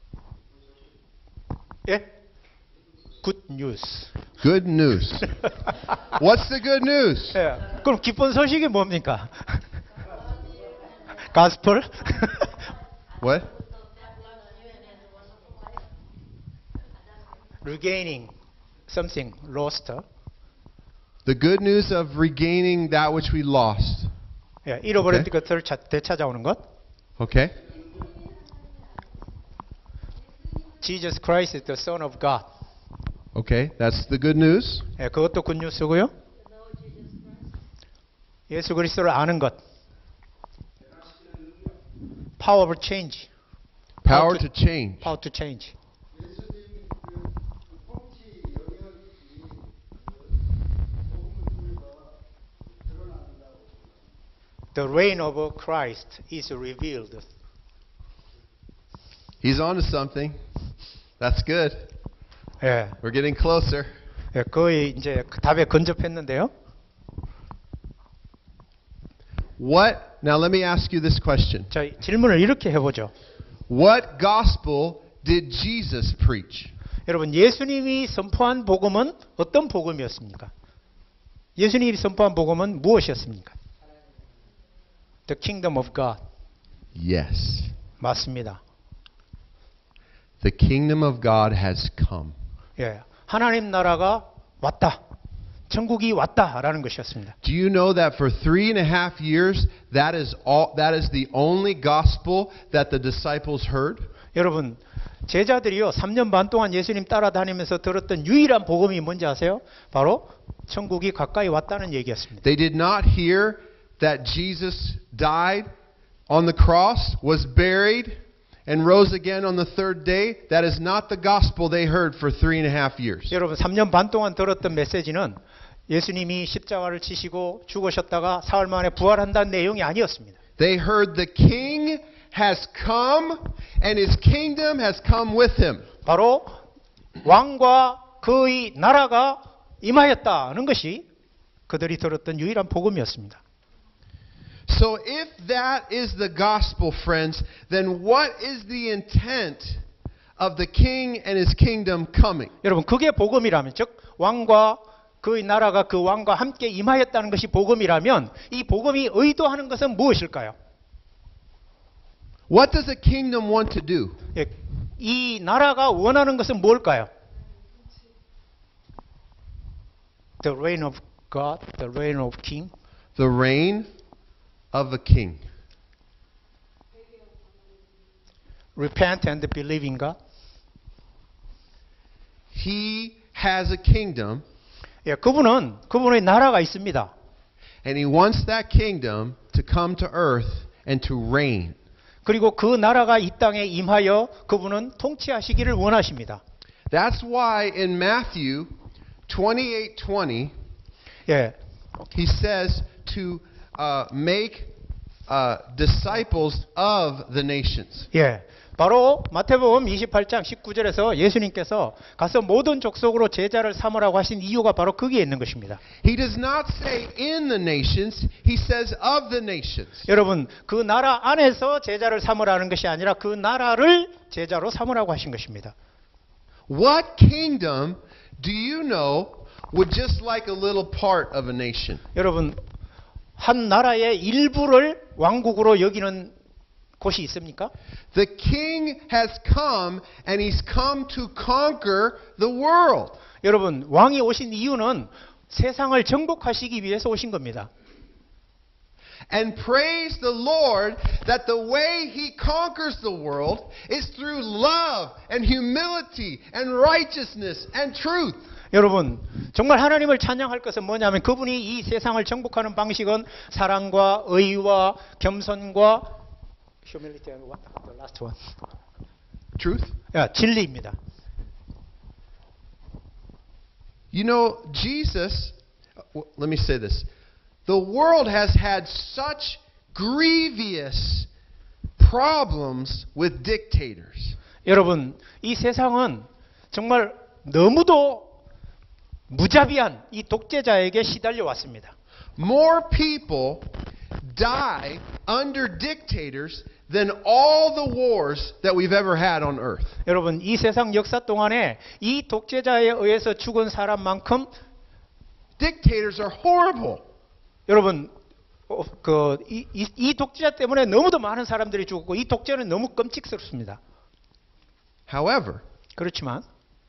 예? Good news. Good news. What's the good news? 예. 그럼 기쁜 소식이 뭡니까? 가스펠? What? Regaining something lost. The good news of regaining that which we lost. 예, 잃어버린 오케이. 것을 차- 되찾아오는 것. Okay? Jesus Christ is the Son of God. Okay, that's the good news. 예, 그것도 굿뉴스고요. 예수 그리스도를 아는 것. Power of change. Power to- to change. How to change. The reign of Christ is revealed. He's on to something. That's good. 예, We're getting closer. 예, 거의 이제 그 답에 근접했는데요. What? Now let me ask you this question. 자, 질문을 이렇게 해보죠. What gospel did Jesus preach? 여러분, 예수님이 선포한 복음은 어떤 복음이었습니까? 예수님이 선포한 복음은 무엇이었습니까? The kingdom of God. Yes. 맞습니다. The kingdom of God has come. 예, 하나님 나라가 왔다. 천국이 왔다라는 것이었습니다. Do you know that for three and a half years, that is all, that is the only gospel that the disciples heard? 여러분, 제자들이요, 삼 년 반 동안 예수님 따라다니면서 들었던 유일한 복음이 뭔지 아세요? 바로 천국이 가까이 왔다는 얘기였습니다. They did not hear that Jesus died on the cross, was buried, and rose again on the third day. That is not the gospel they heard for three and a half years. 여러분, 삼 년 반 동안 들었던 메시지는 예수님이 십자가를 지시고 죽으셨다가 사흘 만에 부활한다는 내용이 아니었습니다. They heard the king has come and his kingdom has come with him. 바로 왕과 그의 나라가 임하였다는 것이 그들이 들었던 유일한 복음이었습니다. So if that is the gospel, friends, then what is the intent of the king and his kingdom coming? 여러분, 그게 복음이라면, 즉 왕과 그의 나라가 그 왕과 함께 임하였다는 것이 복음이라면 이 복음이 의도하는 것은 무엇일까요? What does a kingdom want to do? 예, 이 나라가 원하는 것은 뭘까요? The reign of God, the reign of King. The reign of a king. Repent and believe in God. He has a kingdom, 예, 그분은 그분의 나라가 있습니다. and he wants that kingdom to come to earth and to reign. 그리고 그 나라가 이 땅에 임하여 그분은 통치하시기를 원하십니다. That's why in Matthew twenty-eight twenty, 예, he says to uh, make uh, disciples of the nations. 예. 바로 마태복음 이십팔 장 십구 절에서 예수님께서 가서 모든 족속으로 제자를 삼으라고 하신 이유가 바로 거기에 있는 것입니다. He does not say in the nations, he says of the nations. 여러분, 그 나라 안에서 제자를 삼으라는 것이 아니라 그 나라를 제자로 삼으라고 하신 것입니다. What kingdom do you know would just like a little part of a nation? 여러분, 한 나라의 일부를 왕국으로 여기는 곳이 있습니까? The king has come and he's come to conquer the world. 여러분, 왕이 오신 이유는 세상을 정복하시기 위해서 오신 겁니다. And praise the Lord that the way he conquers the world is through love and humility and righteousness and truth. 여러분, 정말 하나님을 찬양할 것은 뭐냐면 그분이 이 세상을 정복하는 방식은 사랑과 의와 겸손과 humility and what? The last one. Truth? 야, 진리입니다. You know, Jesus, w- let me say this. The world has had such grievous problems with dictators. 여러분, 이 세상은 정말 너무도 무자비한 이 독재자에게 시달려 왔습니다. More people die under dictators than all the wars that we've ever had on earth. 여러분, 이 세상 역사 동안에 이 독재자에 의해서 죽은 사람만큼 Dictators are horrible. 여러분, 어, 그, 이, 이, 이 독재자 때문에 너무도 많은 사람들이 죽었고 이 독재는 너무 끔찍스럽습니다. However, 그렇지만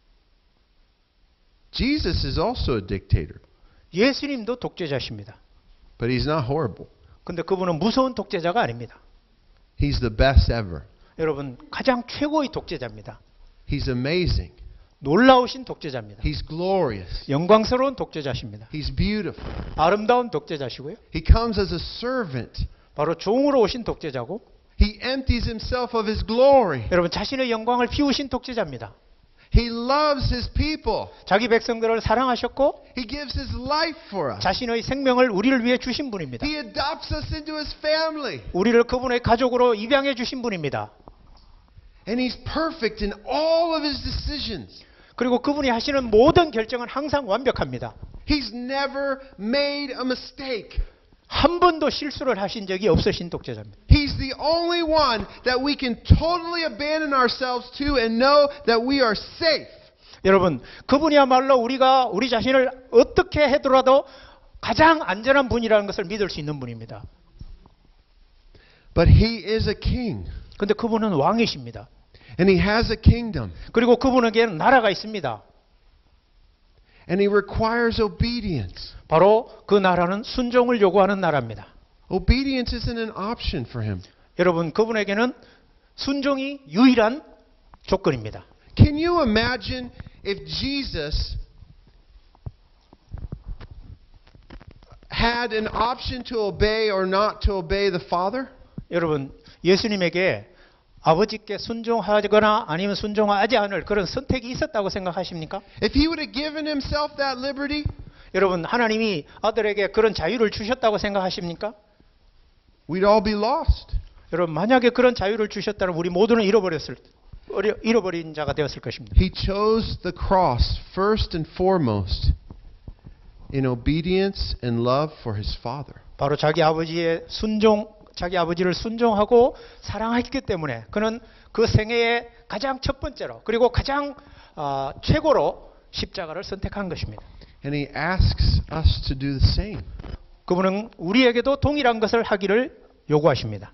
Jesus is also a dictator, 예수님도 독재자십니다. but he's not horrible. 근데 그분은 무서운 독재자가 아닙니다. He's the best ever. 여러분, 가장 최고의 독재자입니다. He's amazing. 놀라우신 독재자입니다. He's glorious. 영광스러운 독재자십니다. He's beautiful. 아름다운 독재자시고요. He comes as a servant. 바로 종으로 오신 독재자고, He empties himself of his glory. 여러분, 자신의 영광을 비우신 독재자입니다. He loves his people. 자기 백성들을 사랑하셨고 He gives his life for us. 자신의 생명을 우리를 위해 주신 분입니다. He adopts us into his family. 우리를 그분의 가족으로 입양해 주신 분입니다. And he's perfect in all of his decisions. 그리고 그분이 하시는 모든 결정은 항상 완벽합니다. He's never made a mistake. 한 번도 실수를 하신 적이 없으신 독재자입니다. He's the only one that we can totally abandon ourselves to and know that we are safe. 여러분, 그분이야말로 우리가 우리 자신을 어떻게 해더라도 가장 안전한 분이라는 것을 믿을 수 있는 분입니다. But he is a king. 근데 그분은 왕이십니다. And he has a kingdom. 그리고 그분에게는 나라가 있습니다. And he requires obedience. 바로 그 나라는 순종을 요구하는 나라입니다. Obedience isn't an option for him. 여러분, 그분에게는 순종이 유일한 조건입니다. Can you imagine if Jesus had an option to obey or not to obey the Father? 여러분, 예수님에게 아버지께 순종하거나 아니면 순종하지 않을 그런 선택이 있었다고 생각하십니까? If he would have given himself that liberty, 여러분, 하나님이 아들에게 그런 자유를 주셨다고 생각하십니까? we'd all be lost. 여러분, 만약에 그런 자유를 주셨다면 우리 모두는 잃어버렸을 어려, 잃어버린 자가 되었을 것입니다. He chose the cross first and foremost in obedience and love for his Father. 바로 자기 아버지의 순종, 자기 아버지를 순종하고 사랑했기 때문에 그는 그 생애의 가장 첫 번째로 그리고 가장 어, 최고로 십자가를 선택한 것입니다. And he asks us to do the same. 그분은 우리에게도 동일한 것을 하기를 요구하십니다.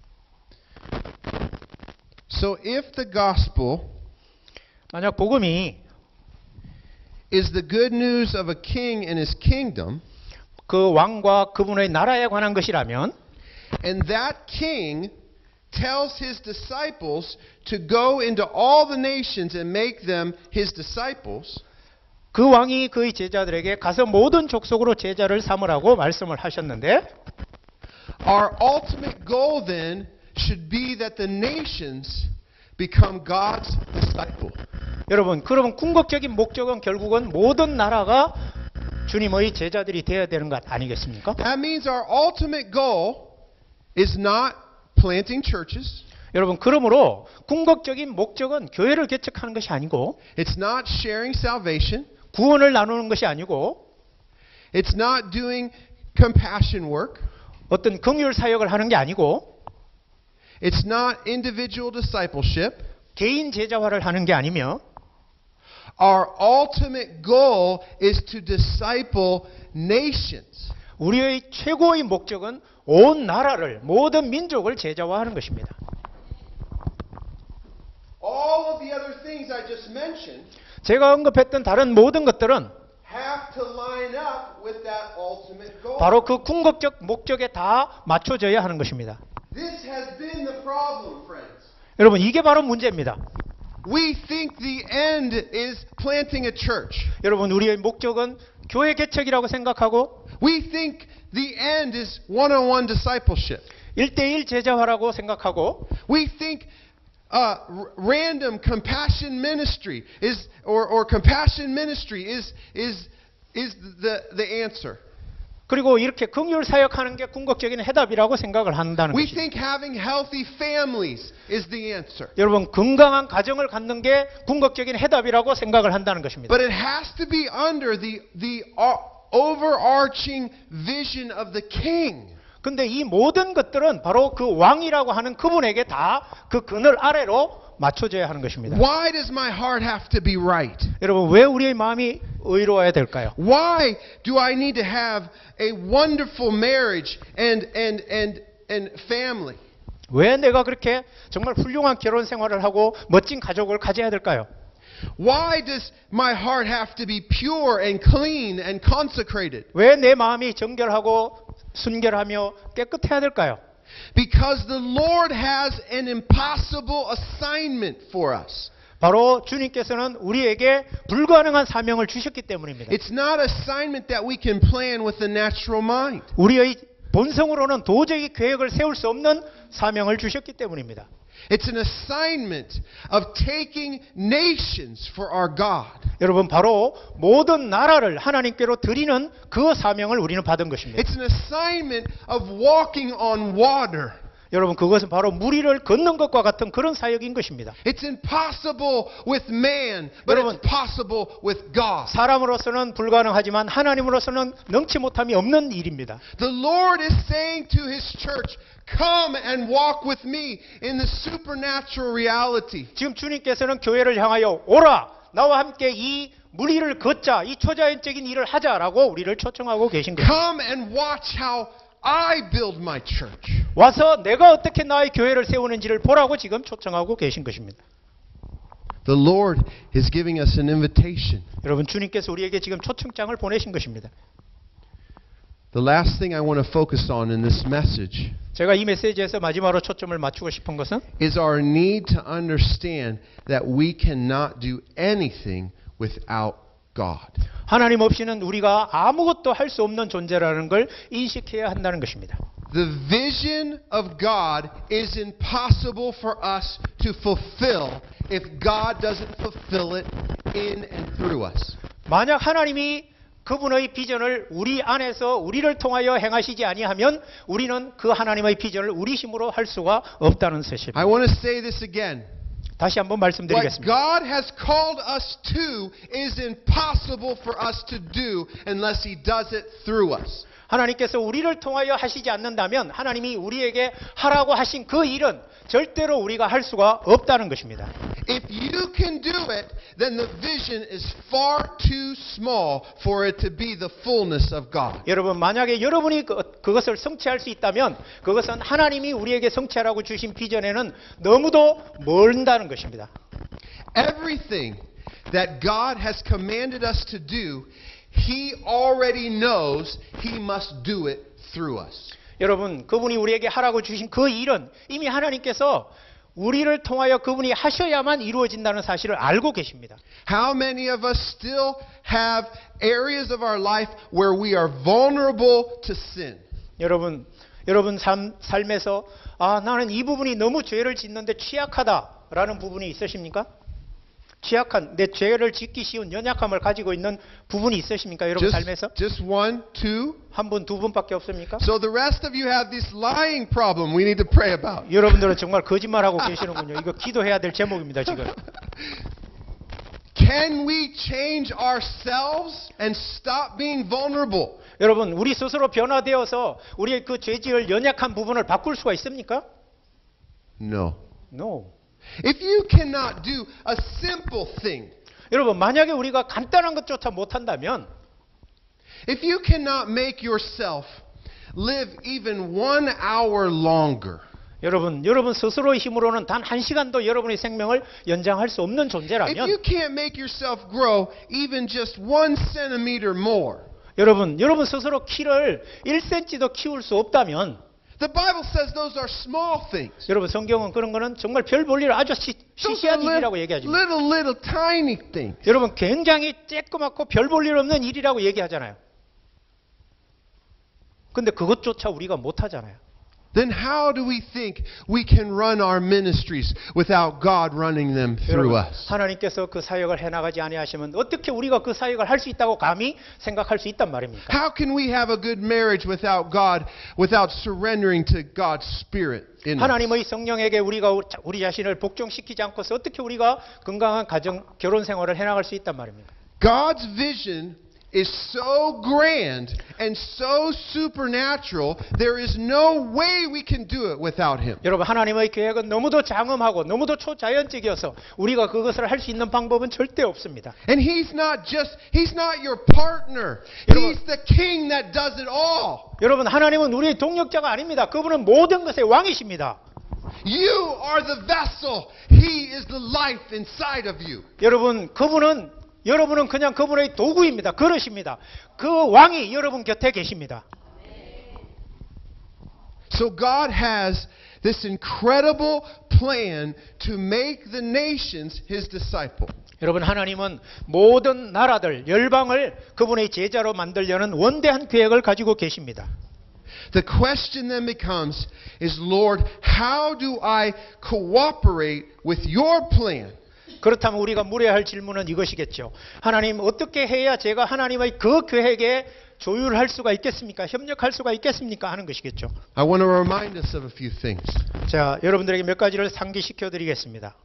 So if the gospel 만약 복음이 is the good news of a king and his kingdom, 그 왕과 그분의 나라에 관한 것이라면 and that king tells his disciples to go into all the nations and make them his disciples, 그 왕이 그의 제자들에게 가서 모든 족속으로 제자를 삼으라고 말씀을 하셨는데 our ultimate goal then should be that the nations become God's disciple. 여러분, 그러면 궁극적인 목적은 결국은 모든 나라가 주님의 제자들이 되어야 되는 것 아니겠습니까? That means our ultimate goal is not planting churches. 여러분, 그러므로 궁극적인 목적은 교회를 개척하는 것이 아니고 It's not sharing salvation. 구원을 나누는 것이 아니고 It's not doing compassion work. 어떤 긍휼 사역을 하는 게 아니고 It's not individual discipleship. 개인 제자화를 하는 게 아니며 Our ultimate goal is to disciple nations. 우리의 최고의 목적은 온 나라를, 모든 민족을 제자화하는 것입니다. All of the other things I just mentioned 제가 언급했던 다른 모든 것들은 have to line up with that ultimate goal. 바로 그 궁극적 목적에 다 맞춰져야 하는 것입니다. This has been the problem, friends. 여러분, 이게 바로 문제입니다. We think the end is planting a church. 여러분, 우리의 목적은 교회 개척이라고 생각하고 We think the end is one-on-one discipleship. 일대일 제자화라고 생각하고 We think uh, r- random compassion ministry is, or, or compassion ministry is, is, is the, the answer. 그리고 이렇게 긍휼 사역하는 게 궁극적인 해답이라고 생각을 한다는 We 것입니다. think having healthy families is the answer. 여러분, 건강한 가정을 갖는 게 궁극적인 해답이라고 생각을 한다는 것입니다. But it has to be under the, the uh, overarching vision of the king. 근데 이 모든 것들은 바로 그 왕이라고 하는 그분에게 다 그 그늘 아래로 맞춰져야 하는 것입니다. Why does my heart have to be right? 여러분, 왜 우리의 마음이 의로워야 될까요? Why do I need to have a wonderful marriage and, and, and, and family? 왜 내가 그렇게 정말 훌륭한 결혼 생활을 하고 멋진 가족을 가져야 될까요? Why does my heart have to be pure and clean and consecrated? 왜 내 마음이 정결하고 순결하며 깨끗해야 될까요? Because the Lord has an impossible assignment for us. 바로 주님께서는 우리에게 불가능한 사명을 주셨기 때문입니다. It's not an assignment that we can plan with the natural mind. 우리의 본성으로는 도저히 계획을 세울 수 없는 사명을 주셨기 때문입니다. It's an assignment of taking nations for our God. 여러분, 바로 모든 나라를 하나님께로 드리는 그 사명을 우리는 받은 것입니다. It's an assignment of walking on water. 여러분, 그것은 바로 물 위를 걷는 것과 같은 그런 사역인 것입니다. It's impossible with man, but 여러분, it's possible with God. 사람으로서는 불가능하지만 하나님으로서는 능치 못함이 없는 일입니다. The Lord is saying to His church, come and walk with me in the supernatural reality. 지금 주님께서는 교회를 향하여 오라, 나와 함께 이 물 위를 걷자, 이 초자연적인 일을 하자라고 우리를 초청하고 계신 것입니다. Come and watch how I build my church. 와서 내가 어떻게 나의 교회를 세우는지를 보라고 지금 초청하고 계신 것입니다. The Lord is giving us an invitation. 여러분, 주님께서 우리에게 지금 초청장을 보내신 것입니다. The last thing I want to focus on in this message 제가 이 메시지에서 마지막으로 초점을 맞추고 싶은 것은 is our need to understand that we cannot do anything without God. 하나님 없이는 우리가 아무것도 할 수 없는 존재라는 걸 인식해야 한다는 것입니다. The vision of God is impossible for us to fulfill if God doesn't fulfill it in and through us. 만약 하나님이 그분의 비전을 우리 안에서 우리를 통하여 행하시지 아니하면 우리는 그 하나님의 비전을 우리 힘으로 할 수가 없다는 사실입니다. I want to say this again. 다시 한번 What 말씀드리겠습니다. God has called us to is impossible for us to do unless He does it through us. 하나님께서 우리를 통하여 하시지 않는다면 하나님이 우리에게 하라고 하신 그 일은 절대로 우리가 할 수가 없다는 것입니다. If you can do it, then the vision is far too small for it to be the fullness of God. 여러분, 만약에 여러분이 그, 그것을 성취할 수 있다면 그것은 하나님이 우리에게 성취하라고 주신 비전에는 너무도 멀다는 것입니다. Everything that God has commanded us to do, He already knows He must do it through us. 여러분, 그분이 우리에게 하라고 주신 그 일은 이미 하나님께서 우리를 통하여 그분이 하셔야만 이루어진다는 사실을 알고 계십니다. How many of us still have areas of our life where we are vulnerable to sin? 여러분, 여러분 삶, 삶에서 아, 나는 이 부분이 너무 죄를 짓는데 취약하다라는 부분이 있으십니까? 취약한 내 죄를 짓기 쉬운 연약함을 가지고 있는 부분이 있으십니까? 여러분 Just, 삶에서 just one, two. 한 분, 두 분밖에 없습니까? So the rest of you have this lying problem we need to pray about. 여러분들은 정말 거짓말하고 계시는군요. 이거 기도해야 될 제목입니다, 지금. Can we change ourselves and stop being vulnerable? 여러분, 우리 스스로 변화되어서 우리의 그 죄지을 연약한 부분을 바꿀 수가 있습니까? No. No. If you cannot do a simple thing, 여러분, 만약에 우리가 간단한 것조차 못한다면 if you cannot make yourself live even one hour longer, 여러분, 여러분 스스로의 힘으로는 단 한 시간도 여러분의 생명을 연장할 수 없는 if 존재라면 you can't make yourself grow even just one centimeter more, 여러분, 여러분 스스로 키를 일 센티미터도 키울 수 없다면 the Bible says those are small things. 여러분, 성경은 그런 거는 정말 별 볼일 아주 시, Those are 시시한 일이라고 little, 얘기하십니다. little, little tiny things. 여러분, 굉장히 쬐끄맣고 별 볼일 없는 일이라고 얘기하잖아요. 근데 그것조차 우리가 못하잖아요. Then how do we think we can run our ministries without God running them through 여러분, us? 하나님께서 그 사역을 해나가지 아니하시면 어떻게 우리가 그 사역을 할 수 있다고 감히 생각할 수 있단 말입니까? How can we have a good marriage without God, without surrendering to God's Spirit in us? 하나님의 성령에게 우리가 우리 자신을 복종시키지 않고서 어떻게 우리가 건강한 가정, 결혼 생활을 해나갈 수 있단 말입니까? God's vision is so grand and so supernatural, there is no way we can do it without Him. 여러분, 하나님의 계획은 너무도 장엄하고 너무도 초자연적이어서 우리가 그것을 할 수 있는 방법은 절대 없습니다. And He's not just, He's not your partner. 여러분, He's the King that does it all. 여러분, 하나님은 우리의 동력자가 아닙니다. 그분은 모든 것의 왕이십니다. You are the vessel. He is the life inside of you. 여러분, 그분은 여러분은 그냥 그분의 도구입니다. 그릇입니다. 그 왕이 여러분 곁에 계십니다. So God has this incredible plan to make the nations His disciple. 여러분, 하나님은 모든 나라들, 열방을 그분의 제자로 만들려는 원대한 계획을 가지고 계십니다. The question then becomes, is Lord, how do I cooperate with your plan? 그렇다면 우리가 물어야 할 질문은 이것이겠죠. 하나님, 어떻게 해야 제가 하나님의 그 계획에 조율할 수가 있겠습니까? 협력할 수가 있겠습니까? 하는 것이겠죠. I want to remind us of a few things. 자, 여러분들에게 몇 가지를 상기시켜 드리겠습니다.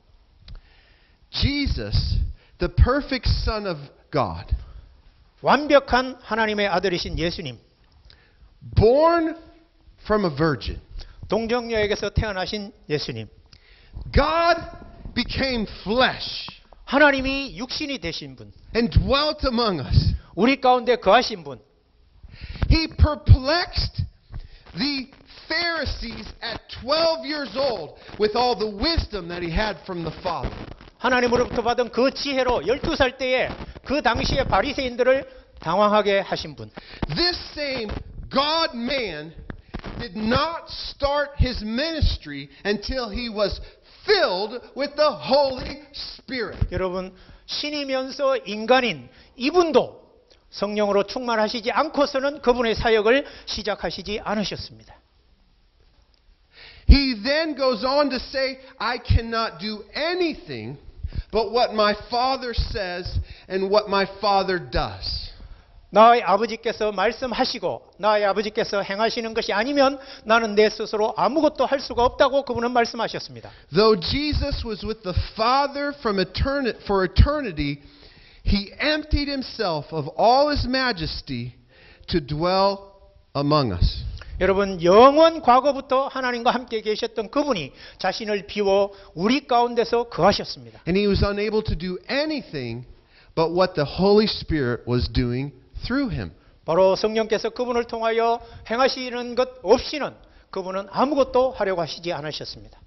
Jesus, the perfect Son of God, 완벽한 하나님의 아들이신 예수님, born from a virgin, 동정녀에게서 태어나신 예수님, God became flesh 하나님이 육신이 되신 분, and dwelt among us. 우리 가운데 거하신 분, He perplexed the Pharisees at twelve years old with all the wisdom that he had from the Father. 하나님으로부터 받은 그 지혜로 열두 살 때에 그 당시의 바리새인들을 당황하게 하신 분. This same God-man did not start his ministry until he was filled with the Holy Spirit. 여러분, 신이면서 인간인 이분도 성령으로 충만하시지 않고서는 그분의 사역을 시작하시지 않으셨습니다. He then goes on to say, I cannot do anything but what my Father says and what my Father does. 나의 아버지께서 말씀하시고 나의 아버지께서 행하시는 것이 아니면 나는 내 스스로 아무것도 할 수가 없다고 그분은 말씀하셨습니다. Though Jesus was with the Father from eternity, for eternity, He emptied Himself of all His majesty to dwell among us. 여러분, 영원 과거부터 하나님과 함께 계셨던 그분이 자신을 비워 우리 가운데서 거하셨습니다. And He was unable to do anything but what the Holy Spirit was doing through Him. 바로 성령께서 그분을 통하여 행하시는 것 없이는 그분은 아무것도 하려고 하시지 않으셨습니다.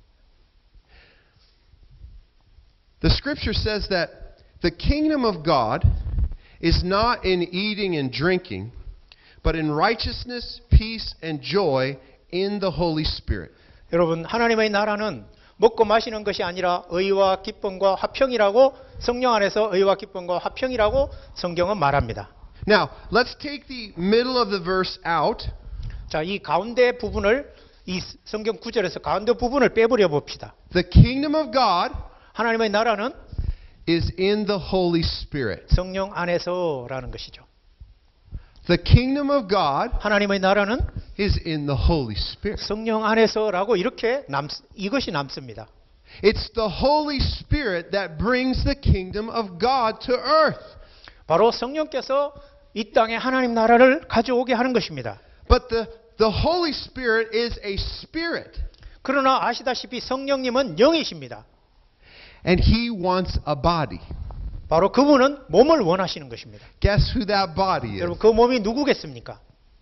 The Scripture says that the kingdom of God is not in eating and drinking, but in righteousness, peace, and joy in the Holy Spirit. 여러분, 하나님의 나라는 먹고 마시는 것이 아니라 의와 기쁨과 화평이라고 성령 안에서 의와 기쁨과 화평이라고 성경은 말합니다. Now, let's take the middle of the verse out. 자, 이 가운데 부분을 이 성경 구절에서 가운데 부분을 빼버려 봅시다. The kingdom of God 하나님의 나라는 is in the Holy Spirit. 성령 안에서라는 것이죠. The kingdom of God 하나님의 나라는 is in the Holy Spirit. 성령 안에서라고 이렇게 남, 이것이 남습니다. It's the Holy Spirit that brings the kingdom of God to earth. 바로 성령께서 이 땅에 하나님 나라를 가져오게 하는 것입니다. But the, the Holy Spirit is a spirit. 그러나 아시다시피 성령님은 영이십니다. And he wants a body. 바로 그분은 몸을 원하시는 것입니다. Guess who that body is? 여러분 그 몸이 누구겠습니까?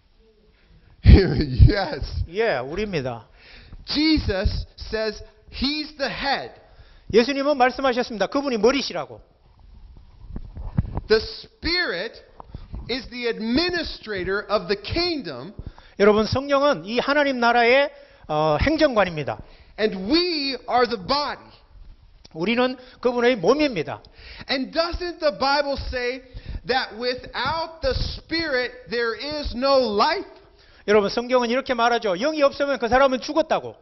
Yes. 예, 우리입니다. Jesus says he's the head. 예수님은 말씀하셨습니다. 그분이 머리시라고. The Spirit is the administrator of the kingdom. 여러분 성령은 이 하나님 나라의 어, 행정관입니다. And we are the body. 우리는 그분의 몸입니다. And doesn't the Bible say that without the Spirit there is no life? 여러분 성경은 이렇게 말하죠. 영이 없으면 그 사람은 죽었다고.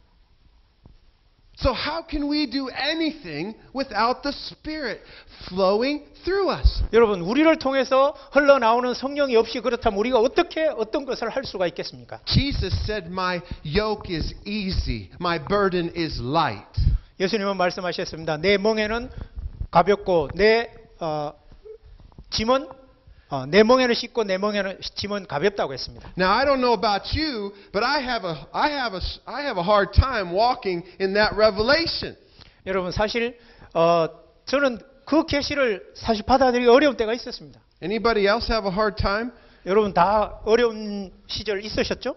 So how can we do anything without the Spirit flowing through us? 여러분 우리를 통해서 흘러나오는 성령이 없이 그렇다면 우리가 어떻게 어떤 것을 할 수가 있겠습니까? Jesus said, "My yoke is easy, my burden is light." 예수님은 말씀하셨습니다. 내 멍에는 가볍고 내 어, 짐은 어, 내 멍에는 쉽고 내 멍에는 짐은 가볍다고 했습니다. Now I don't know about you, but I have a I have a I have a hard time walking in that revelation. 여러분 사실 어, 저는 그 계시를 사실 받아들이기 어려운 때가 있었습니다. Anybody else have a hard time? 여러분 다 어려운 시절 있으셨죠?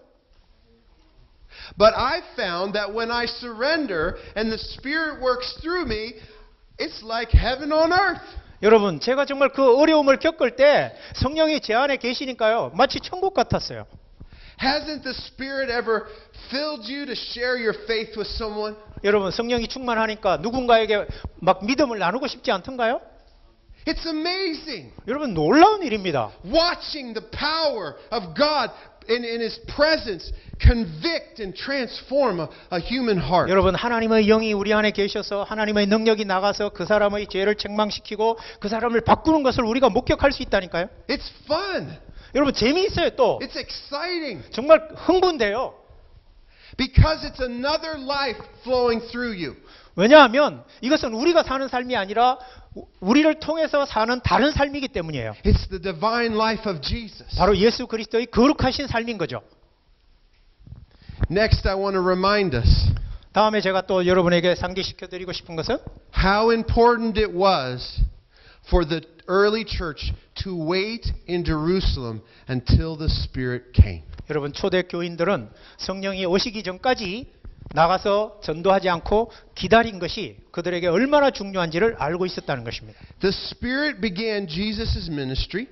But I found that when I surrender and the Spirit works through me, it's like heaven on earth. 여러분 제가 정말 그 어려움을 겪을 때 성령이 제 안에 계시니까요. 마치 천국 같았어요. Hasn't the Spirit ever filled you to share your faith with someone? 여러분 성령이 충만하니까 누군가에게 막 믿음을 나누고 싶지 않던가요? It's amazing. 여러분 놀라운 일입니다. Watching the power of God in, in His presence convict and transform a, a human heart. 여러분 하나님의 영이 우리 안에 계셔서 하나님의 능력이 나가서 그 사람의 죄를 책망시키고 그 사람을 바꾸는 것을 우리가 목격할 수 있다니까요. It's fun. 여러분 재미있어요 또. It's exciting. 정말 흥분돼요. Because it's another life flowing through you. 왜냐하면 이것은 우리가 사는 삶이 아니라 우리를 통해서 사는 다른 삶이기 때문이에요. It's the divine life of Jesus. 바로 예수 그리스도의 거룩하신 삶인 거죠. Next, I want to remind us 다음에 제가 또 여러분에게 상기시켜 드리고 싶은 것은 how important it was for the early church to wait in Jerusalem until the Spirit came. 여러분 초대 교인들은 성령이 오시기 전까지 나가서 전도하지 않고 기다린 것이 그들에게 얼마나 중요한지를 알고 있었다는 것입니다. The Spirit began Jesus' ministry.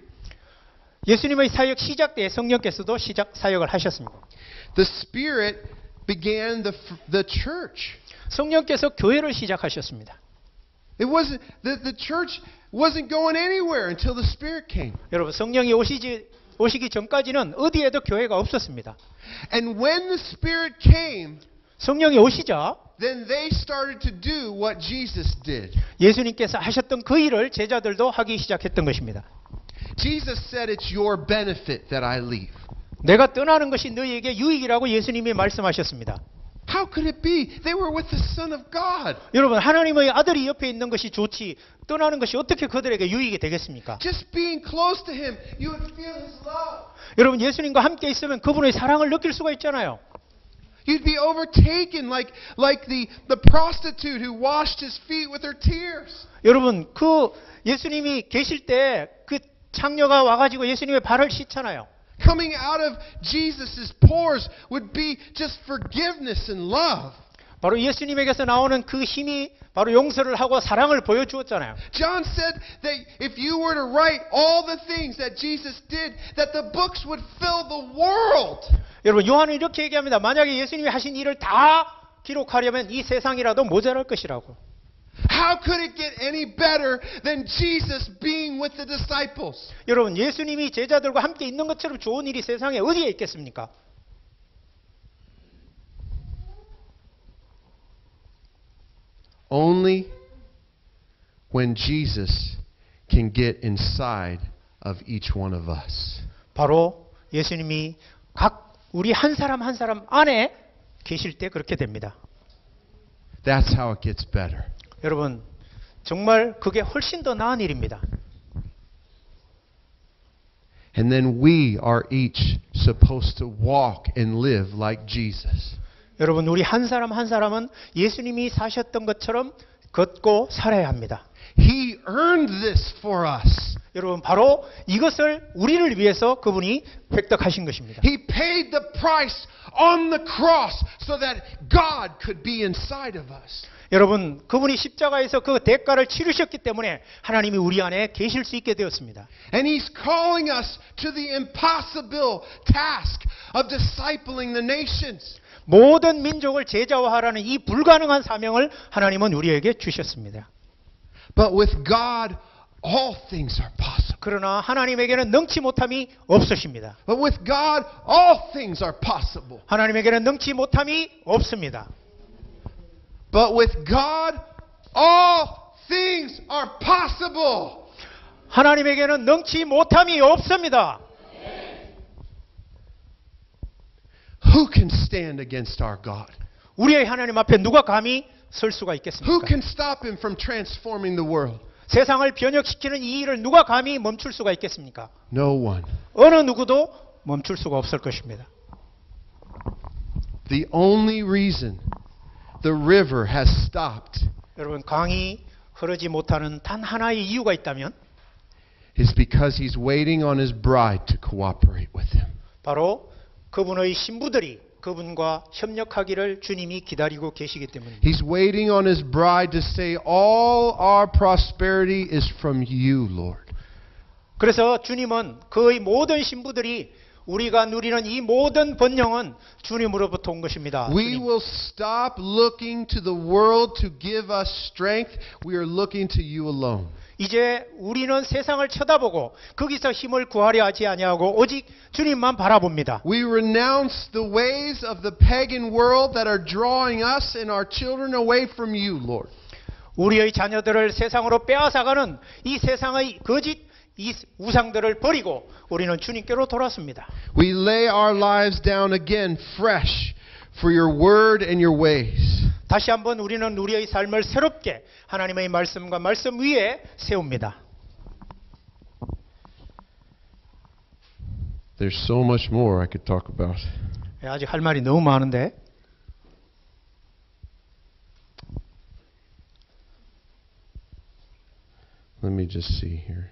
예수님의 사역 시작 때 성령께서도 시작 사역을 하셨습니다. The Spirit began the, the church. 성령께서 교회를 시작하셨습니다. It wasn't the, the church wasn't going anywhere until the Spirit came. 여러분 성령이 오시지 오시기 전까지는 어디에도 교회가 없었습니다. And when the Spirit came, 성령이 오시자 then they started to do what Jesus did. 예수님께서 하셨던 그 일을 제자들도 하기 시작했던 것입니다. Jesus said, "It's your benefit that I leave." 내가 떠나는 것이 너희에게 유익이라고 예수님이 말씀하셨습니다. How could it be? They were with the Son of God. 여러분 하나님의 아들이 옆에 있는 것이 좋지 떠나는 것이 어떻게 그들에게 유익이 되겠습니까? Just being close to Him, you would feel His love. 여러분 예수님과 함께 있으면 그분의 사랑을 느낄 수가 있잖아요. You'd be overtaken like, like the, the prostitute who washed His feet with her tears. 여러분 그 예수님이 계실 때 그 창녀가 와가지고 예수님의 발을 씻잖아요. Coming out of Jesus' pores would be just forgiveness and love. 바로 예수님에게서 나오는 그 힘이 바로 용서를 하고 사랑을 보여주었잖아요. John said that if you were to write all the things that Jesus did, that the books would fill the world. 여러분 요한은 이렇게 얘기합니다. 만약에 예수님이 하신 일을 다 기록하려면 이 세상이라도 모자랄 것이라고. How could it get any better than Jesus being with the disciples? 여러분 예수님이 제자들과 함께 있는 것처럼 좋은 일이 세상에 어디에 있겠습니까? Only when Jesus can get inside of each one of us. 바로 예수님이 각 우리 한 사람 한 사람 안에 계실 때 그렇게 됩니다. That's how it gets better. 여러분 정말 그게 훨씬 더 나은 일입니다. And then we are each supposed to walk and live like Jesus. 여러분 우리 한 사람 한 사람은 예수님이 사셨던 것처럼 걷고 살아야 합니다. He earned this for us. 여러분 바로 이것을 우리를 위해서 그분이 획득하신 것입니다. He paid the price on the cross so that God could be inside of us. 여러분 그분이 십자가에서 그 대가를 치르셨기 때문에 하나님이 우리 안에 계실 수 있게 되었습니다. And He's calling us to the impossible task of discipling the nations. 모든 민족을 제자화하라는 이 불가능한 사명을 하나님은 우리에게 주셨습니다. But with God, all things are possible. 그러나 하나님에게는 능치 못함이 없으십니다. But with God, all things are possible. 하나님에게는 능치 못함이 없습니다. But with God, all things are possible. 하나님에게는 능치 못함이 없습니다. Who can stand against our God? 우리의 하나님 앞에 누가 감히 설 수가 Who 있겠습니까? can stop Him from transforming the world? 세상을 변혁시키는 이 일을 누가 감히 멈출 수가 있겠습니까? No one. 어느 누구도 멈출 수가 없을 것입니다. The only reason the river has stopped 여러분 강이 흐르지 못하는 단 하나의 이유가 있다면 is because He's waiting on His bride to cooperate with Him. 바로 그분의 신부들이 그분과 협력하기를 주님이 기다리고 계시기 때문입니다. He's waiting on His bride to say, all our prosperity is from you, Lord. 그래서 주님은 그의 모든 신부들이 우리가 누리는 이 모든 번영은 주님으로부터 온 것입니다. We 주님. will stop looking to the world to give us strength. We are looking to you alone. 이제 우리는 세상을 쳐다보고 거기서 힘을 구하려 하지 아니하고 오직 주님만 바라봅니다. We renounce the ways of the pagan world that are drawing us and our children away from you, Lord. 우리의 자녀들을 세상으로 빼앗아가는 이 세상의 거짓 이 우상들을 버리고 우리는 주님께로 돌아왔습니다. We lay our lives down again fresh for your word and your ways. 다시 한번 우리는 우리의 삶을 새롭게 하나님의 말씀과 말씀 위에 세웁니다. There's so much more I could talk about. 아직 할 말이 너무 많은데 Let me just see here.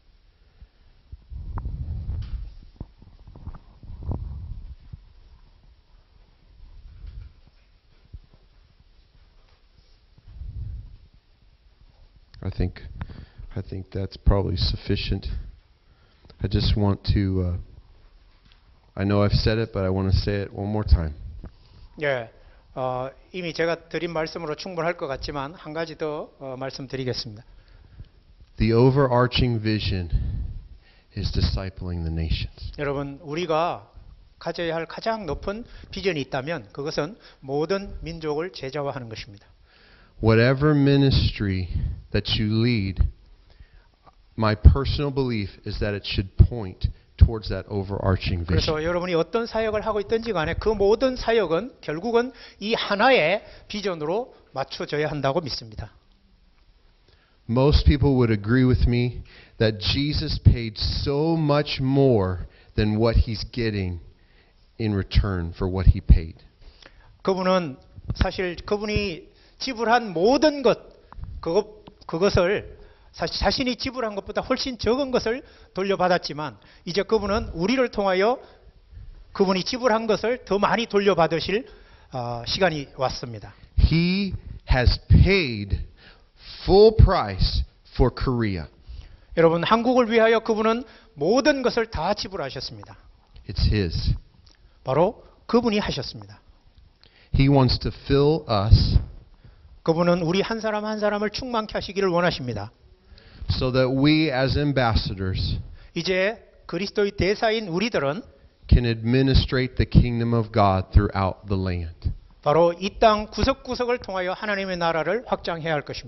I think I think that's probably sufficient. I just want to uh, I know I've said it, but I want to say it one more time. 예, 어, 이미 제가 드린 말씀으로 충분할 것 같지만 한 가지 더 어, 말씀드리겠습니다. The overarching vision is discipling the nations. 여러분 우리가 가져야 할 가장 높은 비전이 있다면 그것은 모든 민족을 제자화하는 것입니다. Whatever ministry that you lead, my personal belief is that it should point towards that overarching vision. 그래서 여러분이 어떤 사역을 하고 있든지 간에 그 모든 사역은 결국은 이 하나의 비전으로 맞춰져야 한다고 믿습니다. Most people would agree with me that Jesus paid so much more than what He's getting in return for what He paid. 그분은 사실 그분이 지불한 모든 것 그것 그것을 사실 자신이 지불한 것보다 훨씬 적은 것을 돌려받았지만 이제 그분은 우리를 통하여 그분이 지불한 것을 더 많이 돌려받으실 어, 시간이 왔습니다. He has paid full price for Korea. 여러분 한국을 위하여 그분은 모든 것을 다 지불하셨습니다. It's His. 바로 그분이 하셨습니다. He wants to fill us 그분은 우리 한 사람 한 사람을 충만케 하시기를 원하십니다. so that we as ambassadors 이제 그리스도의 대사인 우리들은 can administrate the kingdom of God throughout the land. 바로 이 땅 구석구석을 통하여 하나님의 나라를 확장해야 할 것입니다.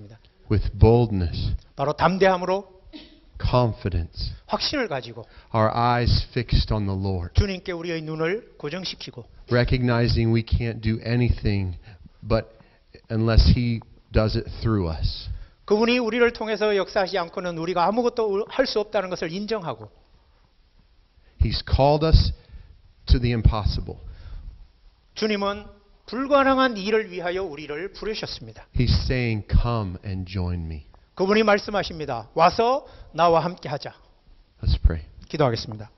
with boldness, 바로 담대함으로 confidence, 확신을 가지고 our eyes fixed on the Lord, 주님께 우리의 눈을 고정시키고 recognizing we can't do anything but unless He does it through us. 그분이 우리를 통해서 역사하지 않고는 우리가 아무것도 할 수 없다는 것을 인정하고 He's called us to the impossible. 주님은 불가능한 일을 위하여 우리를 부르셨습니다. He's saying, come and join me. 그분이 말씀하십니다. 와서 나와 함께 하자. Let's pray. 기도하겠습니다.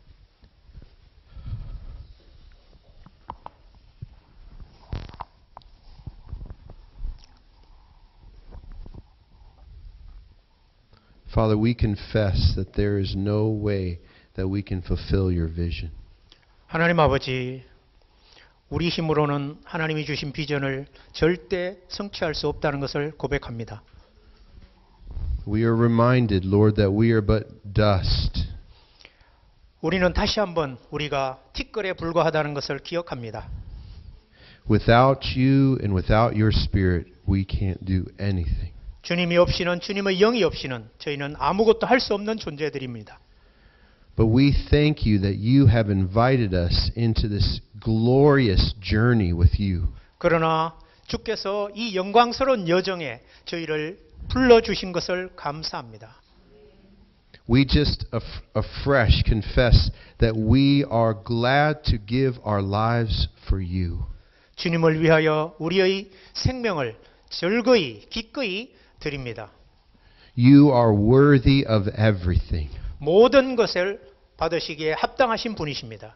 Father, we confess that there is no way that we can fulfill your vision. 하나님 아버지, 우리 힘으로는 하나님이 주신 비전을 절대 성취할 수 없다는 것을 고백합니다. We are reminded, Lord, that we are but dust. 우리는 다시 한번 우리가 티끌에 불과하다는 것을 기억합니다. Without you and without your Spirit, we can't do anything. 주님이 없이는 주님의 영이 없이는 저희는 아무것도 할 수 없는 존재들입니다. But we thank you that you have invited us into this glorious journey with you. 그러나 주께서 이 영광스러운 여정에 저희를 불러주신 것을 감사합니다. We just af- afresh confess that we are glad to give our lives for you. 주님을 위하여 우리의 생명을 즐거이 기꺼이 드립니다. You are worthy of everything. 모든 것을 받으시기에 합당하신 분이십니다.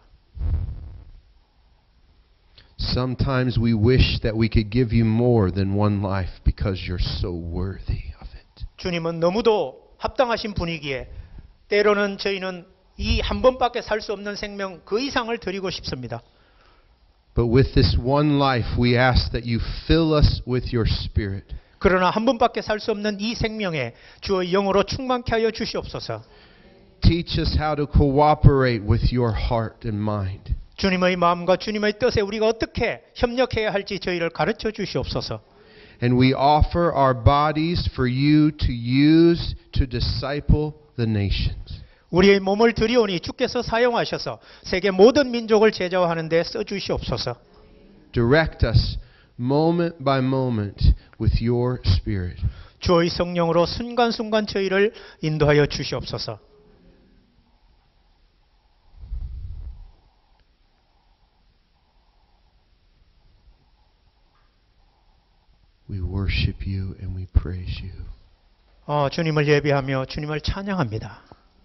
Sometimes we wish that we could give you more than one life because you're so worthy of it. 주님은 너무도 합당하신 분이기에 때로는 저희는 이 한 번밖에 살 수 없는 생명 그 이상을 드리고 싶습니다. But with this one life, we ask that you fill us with your Spirit. 그러나 한 번밖에 살 수 없는 이 생명에 주의 영으로 충만케 하여 주시옵소서. Teach us how to cooperate with your heart and mind. 주님의 마음과 주님의 뜻에 우리가 어떻게 협력해야 할지 저희를 가르쳐 주시옵소서. And we offer our bodies for you to use to disciple the nations. 우리의 몸을 드리오니 주께서 사용하셔서 세계 모든 민족을 제자화하는 데 써주시옵소서. Direct us moment by moment with your Spirit. 주의 성령으로 순간순간 저희를 인도하여 주시옵소서. We worship you and we praise you. 어, 주님을 예배하며 주님을 찬양합니다.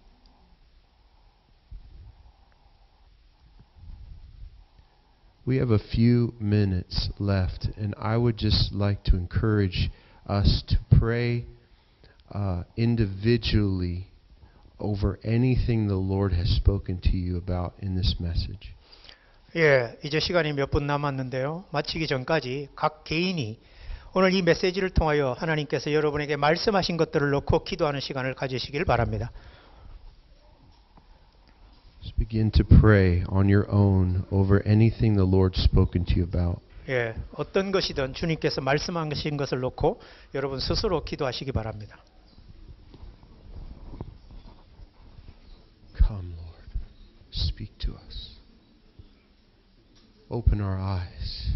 We have a few minutes left, and I would just like to encourage us to pray uh, individually over anything the Lord has spoken to you about in this message. 예, 이제 시간이 몇 분 남았는데요. 마치기 전까지 각 개인이 오늘 이 메시지를 통하여 하나님께서 여러분에게 말씀하신 것들을 놓고 기도하는 시간을 가지시길 바랍니다. Just begin to pray on your own over anything the Lord's spoken to you about. 예, 어떤 것이든 주님께서 말씀하신 것을 놓고 여러분 스스로 기도하시기 바랍니다. Come, Lord, speak to us. Open our eyes.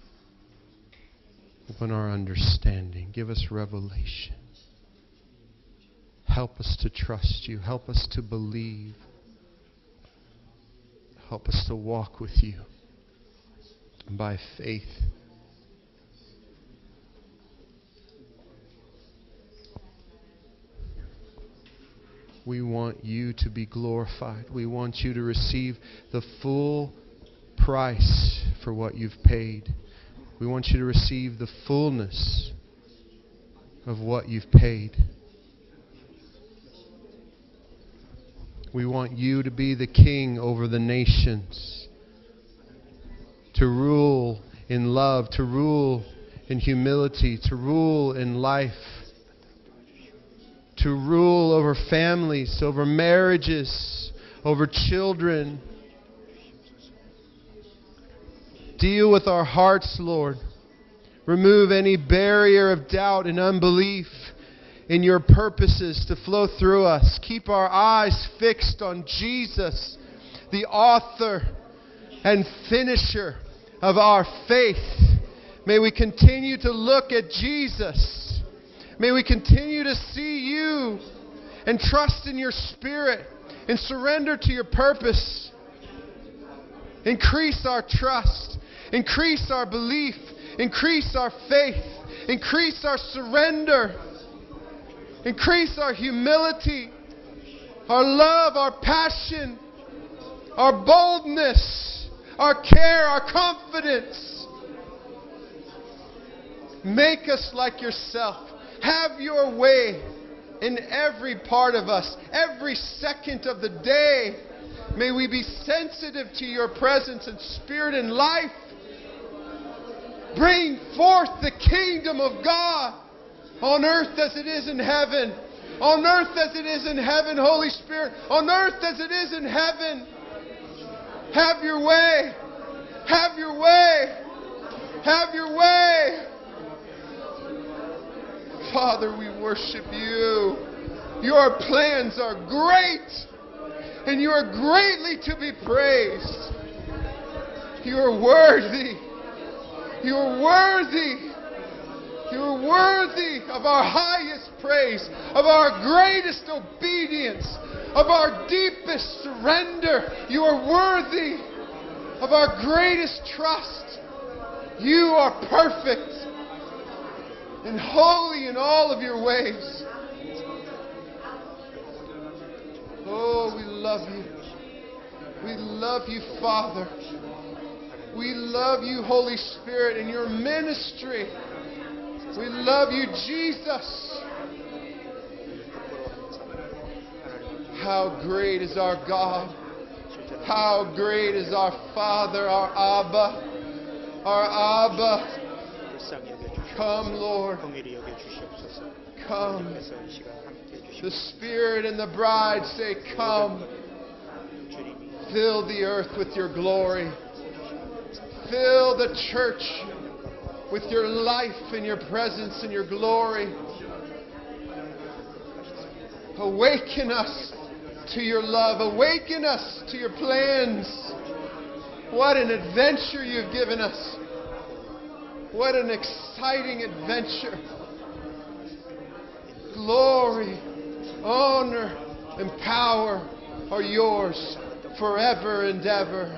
Open our understanding. Give us revelation. Help us to trust you. Help us to believe. Help us to walk with you by faith. We want you to be glorified. We want you to receive the full price for what you've paid. We want you to receive the fullness of what you've paid. We want you to be the king over the nations, to rule in love, to rule in humility, to rule in life, to rule over families, over marriages, over children. Deal with our hearts, Lord. Remove any barrier of doubt and unbelief in your purposes to flow through us. Keep our eyes fixed on Jesus, the author and finisher of our faith. May we continue to look at Jesus. May we continue to see you and trust in your Spirit and surrender to your purpose. Increase our trust. Increase our belief. Increase our faith. Increase our surrender. Increase our humility, our love, our passion, our boldness, our care, our confidence. Make us like yourself. Have your way in every part of us, every second of the day. May we be sensitive to your presence and spirit and life. Bring forth the kingdom of God on earth as it is in heaven. On earth as it is in heaven, Holy Spirit. On earth as it is in heaven. Have your way. Have your way. Have your way. Father, we worship you. Your plans are great. And you are greatly to be praised. You are worthy. You are worthy. You are worthy of our highest praise, of our greatest obedience, of our deepest surrender. You are worthy of our greatest trust. You are perfect and holy in all of your ways. Oh, we love you. We love you, Father. We love you, Holy Spirit, in your ministry. We love you, Jesus. How great is our God. How great is our Father, our Abba. Our Abba. Come, Lord. Come. The Spirit and the bride say, come. Fill the earth with your glory. Fill the church with your life and your presence and your glory. Awaken us to your love. Awaken us to your plans. What an adventure you've given us. What an exciting adventure. Glory, honor, and power are yours forever and ever.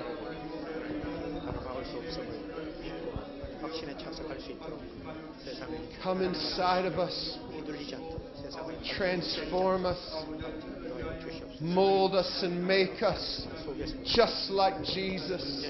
Come inside of us. Transform us. Mold us and make us just like Jesus.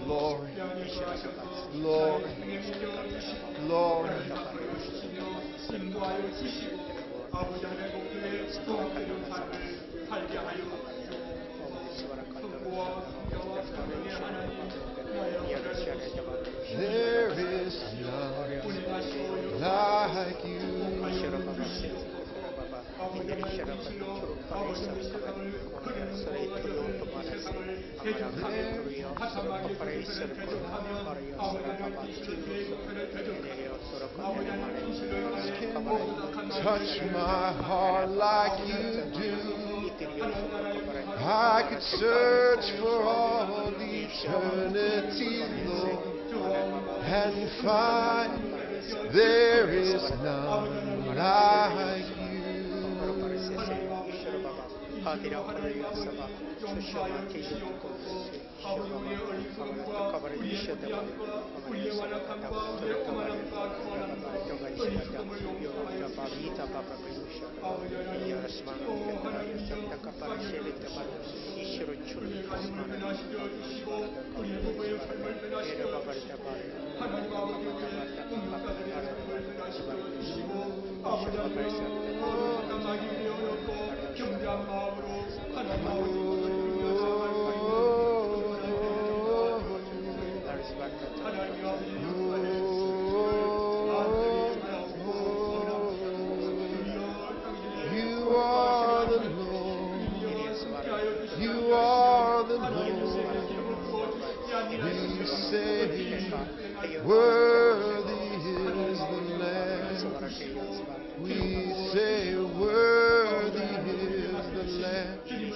Glory. Glory. Glory. 인도하여 주시고 아버지 하나님 복들의 수고하는 삶을 살게 하여 성부와 성자와 성령의 하나님 There is none like you. Touch my heart like you do. I could search for all eternity, Lord, and find there is none like you. 아버지의 얼굴과 우리의 우리의 완악함과 우리의 오만함과 교만함과 어리석음을 용서하여 주시옵소서. 아버지 하나님 오 하나님이여 하나님이여 주시고 우리 부부의 삶을 변화시켜 주시고 하나님 아버지 우리의 음식까지 삶을 변화시켜 주시고 아버지 하나님 감당하기 어렵고 겸비한 마음으로 하나님 아버지 하나님 아버지 You are the Lord. You are the Lord. We say, worthy is the Lamb. We say, worthy is the Lamb.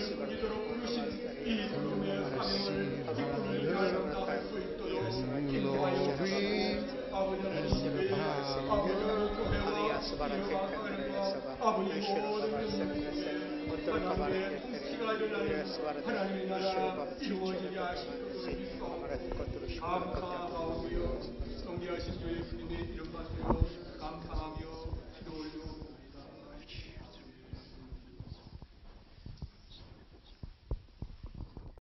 하나님의 나라 이루어지게 하시옵소서. 아버지 성리하신 주 예수님의 이름 받들어